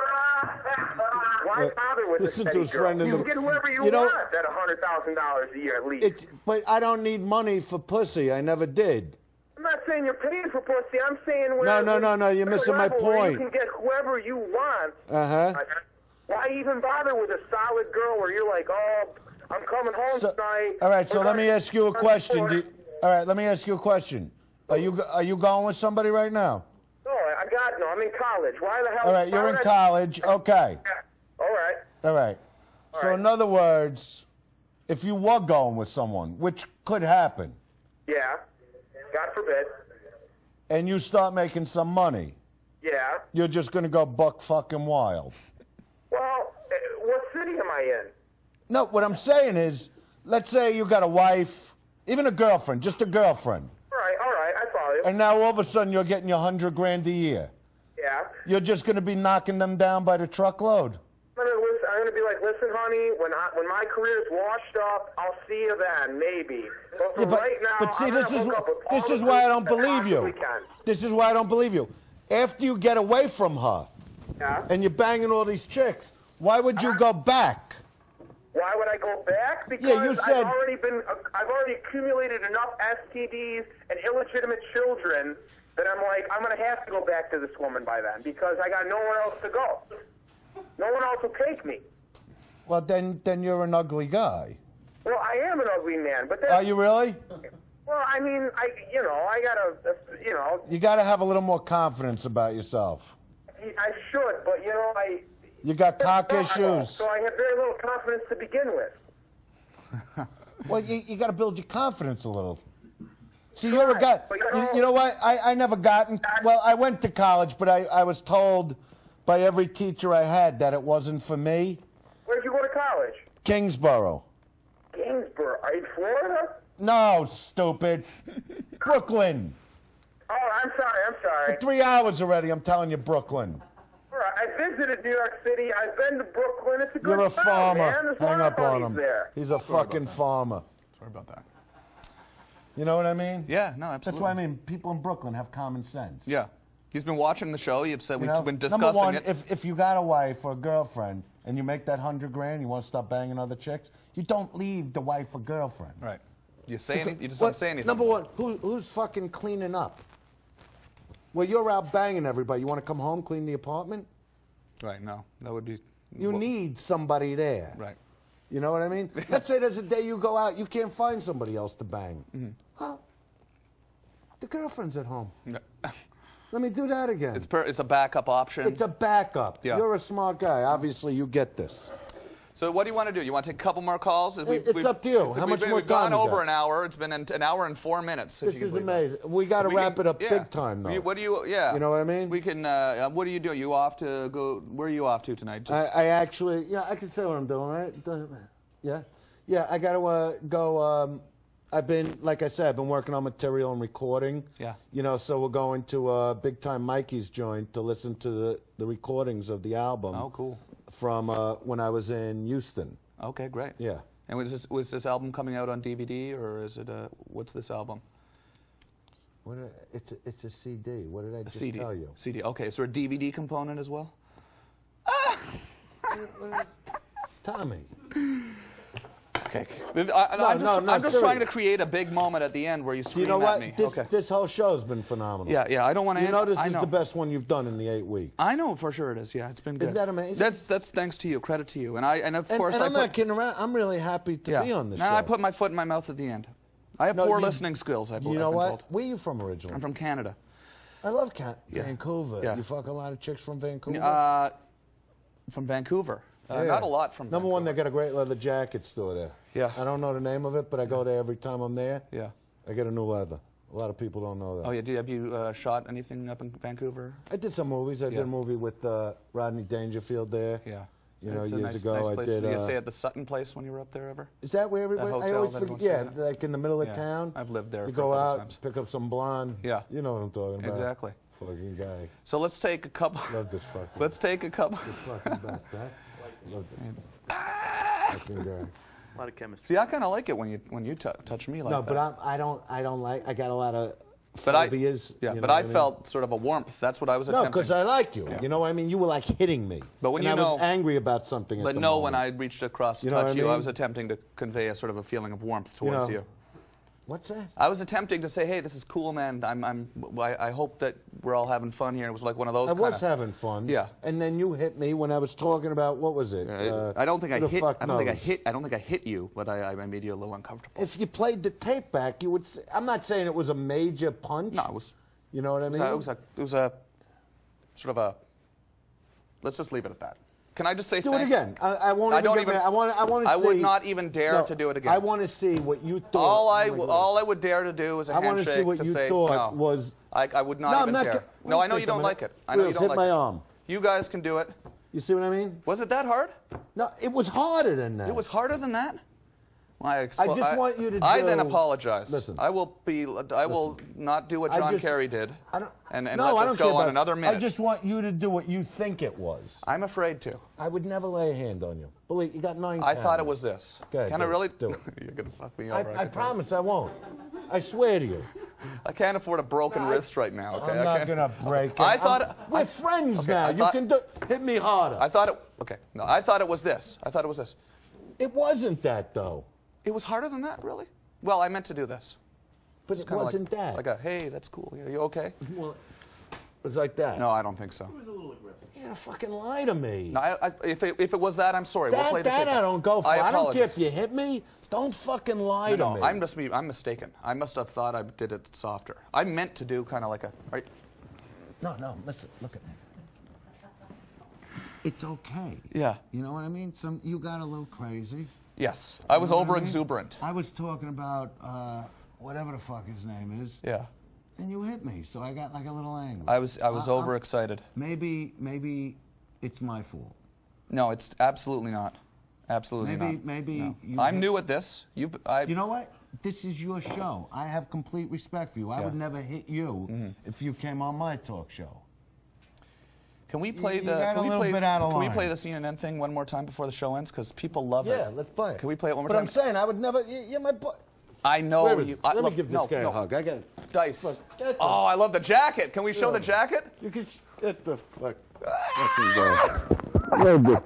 Why Uh, bother with the listen to steady his girl? friend in You the- can get whoever you, you know- want at a hundred thousand dollars a year at least. It, but I don't need money for pussy. I never did. I'm not saying you're paying for pussy. I'm saying when No, no, no, no, you're there's a missing my level where point. You can get whoever you want. Uh-huh. Why even bother with a solid girl where you're like, oh, I'm coming home So, tonight. all right, so We're let me gonna- ask you a question. Do, all right, let me ask you a question. Are you are you going with somebody right now? No, I got no. I'm in college. Why the hell? All right, why you're in would I- college. Okay. All right. All right. So right. in other words, if you were going with someone, which could happen, Yeah. God forbid. and you start making some money, Yeah. you're just going to go buck fucking wild. Well, uh, what city am I in? No, what I'm saying is, let's say you got a wife, even a girlfriend, just a girlfriend, All right. All right. I follow you. and now all of a sudden you're getting your hundred grand a year. Yeah. You're just going to be knocking them down by the truckload. I'm gonna, listen, I'm gonna be like, listen, honey, when I, when my career's washed up, I'll see you then, maybe. But for Yeah, but, right now, but see, I'm this gonna is hook up with all this the is why I girls don't that believe you. possibly can. This is why I don't believe you. After you get away from her, Yeah. and you're banging all these chicks, why would you go back? Why would I go back? Because Yeah, you said- I've already been, I've already accumulated enough S T Ds and illegitimate children that I'm like, I'm gonna have to go back to this woman by then because I got nowhere else to go. No one else will take me. Well, then then you're an ugly guy. Well, I am an ugly man, but that's, Are you really? well, I mean, I, you know, I gotta, you know, You got to have a little more confidence about yourself. I should, but you know, I. You got cock No, I don't. issues. So I have very little confidence to begin with. Well, you, you got to build your confidence a little. See, you're a guy. but you You, know- you know what? I, I never gotten. Well, I went to college, but I, I was told by every teacher I had that it wasn't for me. Where'd you go to college? Kingsborough. Gainsborough. Are you Florida? No, stupid. Brooklyn. Oh, I'm sorry. I'm sorry. Three hours already. I'm telling you, Brooklyn. All right, I visited New York City. I've been to Brooklyn. It's a good You're a town, farmer. man. There's a Hang lot of up on buddies him. there. He's a fucking farmer. Sorry about that. You know what I mean? Yeah, no, That's absolutely. what I mean. People in Brooklyn have common sense. Yeah. He's been watching the show. You've said You we've know? been discussing Number one, it. if, if you got a wife or a girlfriend and you make that hundred grand, you want to start banging other chicks, you don't leave the wife or girlfriend. Right. You say any, you just What- don't say anything. Number one, who, who's fucking cleaning up? Well, you're out banging everybody. You want to come home, clean the apartment? Right. No, that would be. You well, need somebody there. Right. You know what I mean? Let's say there's a day you go out, you can't find somebody else to bang. Mm-hmm. Well, the girlfriend's at home. No. Let me do that again. It's per, it's a backup option. It's a backup. Yeah. You're a smart guy. Obviously, you get this. So what do you want to do? You want to take a couple more calls? We've- It's we've- up to you. we've- How much we've, more We've gone time we over got? an hour. It's been an, an hour and four minutes. if This you can is believe that. amazing. We got to We wrap can- it up yeah. big time, though. You- What do you? Yeah. You know what I mean? We can. Uh, what do you do? You off to go? Where are you off to tonight? I, Just, I actually, yeah, I can say what I'm doing, right? Doesn't- Yeah, yeah. I got to uh, go. Um, I've been, like I said, I've been working on material and recording. Yeah. You know, so we're going to uh, Big Time Mikey's joint to listen to the, the recordings of the album. Oh, cool. From uh, when I was in Houston. okay, great. Yeah. And was this was this album coming out on D V D or is it? Uh, what's this album? What did I, it's a, it's a C D. What did I A just C D. tell you? C D. Okay, is there a D V D component as well? Tommy. Okay. I, I, No, I'm just, no, no, I'm just seriously. trying to create a big moment at the end where you scream You know at what? me. This, okay. this whole show's been phenomenal. Yeah, yeah. I don't want to. You know this I is know. the best one you've done in the eight weeks. I know for sure it is. Yeah, it's been good. Isn't that amazing? That's that's thanks to you. Credit to you. And I and of And, course and I I'm put, not kidding around. I'm really happy to yeah. be on this now show. I put my foot in my mouth at the end. I have No, poor you- listening skills. I You believe. know I've been what? told. Where are you from originally? I'm from Canada. I love Can Yeah. Vancouver. Yeah. You fuck a lot of chicks from Vancouver? Uh, from Vancouver. Uh, Yeah. Not a lot from. Number Vancouver. one, they got a great leather jacket store there. Yeah. I don't know the name of it, but I go there every time I'm there. Yeah. I get a new leather. A lot of people don't know that. Oh yeah. Do you, have you uh, shot anything up in Vancouver? I did some movies. I Yeah. did a movie with uh, Rodney Dangerfield there. Yeah. You know, It's a years nice, ago nice I place. did. Did you uh, stay at the Sutton place when you were up there ever? Is that where everybody? I hotel always that forget. everyone Yeah, stays at? like in the middle of Yeah. town. I've lived there You for a go couple out, times. pick up some blonde. Yeah. You know what I'm talking about. Exactly. Fucking guy. So let's take a couple. Love this fucking. Let's take a couple. fucking best, huh? Love this fucking guy. A lot of chemistry. See, I kind of like it when you when you t touch me like No, that. but I'm, I don't. I don't like. I got a lot of But I, phobias. yeah, you but know I what mean? felt sort of a warmth. That's what I was No, attempting. because I like you. Yeah. You know what I mean? You were like hitting me. But when and you I know- was angry about something. But at the no, moment. when I reached across to You know touch what I you, I mean? was attempting to convey a sort of a feeling of warmth towards know, you. What's that? I was attempting to say, hey, this is cool, man. I'm, I'm, I, I hope that we're all having fun here. It was like one of those. I was kinda, having fun. Yeah. And then you hit me when I was talking about what was it? Uh, Uh, I don't think I who the hit. fuck I don't think I knows? hit. I don't think I hit you, but I, I made you a little uncomfortable. If you played the tape back, you would. Say, I'm not saying it was a major punch. No, it was. You know what I It mean? was, a, it was a. It was a. Sort of a. Let's just leave it at that. Can I just say do thank it again. I, I won't I even. don't get even- mad. I want. I want to I see. would not even dare No, to do it again. I want to see what you thought. All I, Oh my God. all I would dare to do is a I want to handshake see what to you say thought no. was. I, I would not No, I'm even not dare. ca- no, wait, I know wait you a don't minute. like it. I know Wheels, you don't hit like my it. arm. You guys can do it. You see what I mean? Was it that hard? No, it was harder than that. It was harder than that. Well, I, I expl- just want you to I then do- apologize. Listen. I will be. I will not do what I John just- Kerry did. I don't. And, and no, let I this don't go care on about- another minute. I just want you to do what you think it was. I'm afraid to. I would never lay a hand on you. Believe you got nine. I thought it cameras. was this. Go ahead, Can do I it. really? Do it. You're gonna fuck me I, over. I can tell. promise I won't. I swear to you. I can't afford a broken No, I- wrist right now. Okay, I'm I not can't- gonna break it. I thought I'm- we're I- friends okay, now. I You thought- can do, hit me harder. I thought it. Okay, no, I thought it was this. I thought it was this. it wasn't that though. It was harder than that, really? Well, I meant to do this. But It's it kinda wasn't like, that. Like a, hey, that's cool. Are you okay? Well, it was like that. No, I don't think so. You're gonna fucking lie to me. No, I, I, if, it, if it was that, I'm sorry. we'll that play the that tape. I don't go for. I, I, don't care apologize. if you hit me. Don't fucking lie No, to no, me. I'm just me. I'm mistaken. I must have thought I did it softer. I meant to do kind of like a. Right? No, no. Listen, look at me. It's okay. Yeah. You know what I mean? Some you got a little crazy. Yes, I was You know what over I mean? exuberant. I was talking about uh, whatever the fuck his name is. Yeah, And you hit me, so I got like a little angry. I was. I was I- I'm- overexcited. Maybe, maybe it's my fault. No, it's absolutely not. Absolutely Maybe- not. maybe No. you I'm hit- new at this. You. I. You know what? This is your show. I have complete respect for you. I Yeah. would never hit you if you came on my talk show. Can we play you the? got Can a we little play? bit out of Can we line. play the C N N thing one more time before the show ends? Because people love it. Yeah, let's play it. Can we play it one more but time? I'm saying I would never. you- You're my boy. I know Wait a minute. you. I, Let look, me give this no, guy no. a hug. I got it. Dice. Look, get Oh, the- I love the jacket. Can we show the jacket? You can sh- get the fuck. fucking go.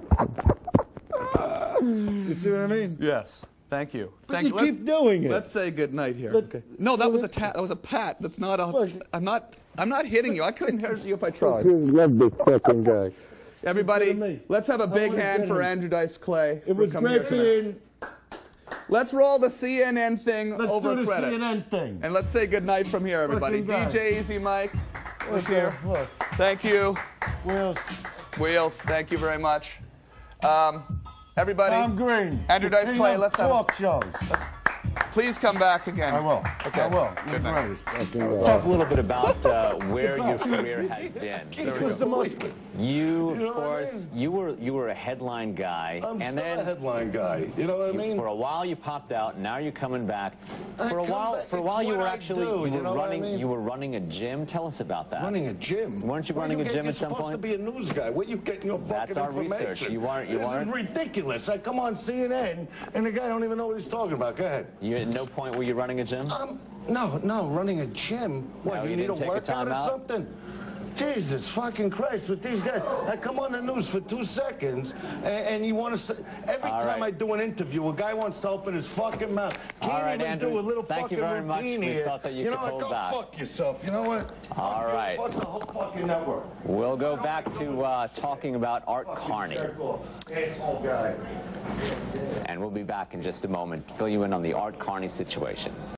You see what I mean? Yes. Thank you. But Thank you let's- keep doing it. Let's say good night here. But- okay. No, that was a ta- that was a pat. That's not a. Look. I'm not. I'm not hitting you. I couldn't hurt you if I tried. Love this fucking guy. Everybody, me. let's have a big wanna hand get for him. Andrew Dice Clay. It for was coming here great tonight. being. Let's roll the C N N thing Let's over do the credits. C N N thing. And let's say good night from here, everybody. Fucking guy. D J Easy Mike was What the here. fuck? Thank you. Wheels. Wheels, thank you very much. Um, everybody, Tom Green. Andrew the Dice king Clay, of let's have. talk shows. Please come back again. I will. Okay. I will. Good You're night. great. Talk a little bit about uh, where your career has been. This was the most. You, know of what I course, mean? you were you were a headline guy, I'm and still then a headline guy. You know what I you- mean? for a while you popped out. Now you're coming back. I For a come while, back, for a it's while you what were I actually do, you you were know what I running mean? you were running a gym. Tell us about that. Running a gym. Weren't you Where running a get- gym you're at some supposed point? to be a news guy. Where you getting your That's fucking our information? research. You weren't- you this weren't? is ridiculous. I come on C N N and the guy don't even know what he's talking about. Go ahead. You at no point were you running a gym? Um, no, no, running a gym. What, No, you you need didn't a take a workout time or out? something? Jesus fucking Christ, with these guys. I come on the news for two seconds, and, and you want to say, every All time right. I do an interview, a guy wants to open his fucking mouth. Can't All right, even Andrew, do a little thank you fucking very much. routine We here. thought that you you could know what, hold go back. fuck yourself. You know what? All Fuck you, right. Fuck the whole fucking network. We'll go back to uh, talking about Art Fucking Carney. jerk off. Asshole guy. And we'll be back in just a moment to fill you in on the Art Carney situation.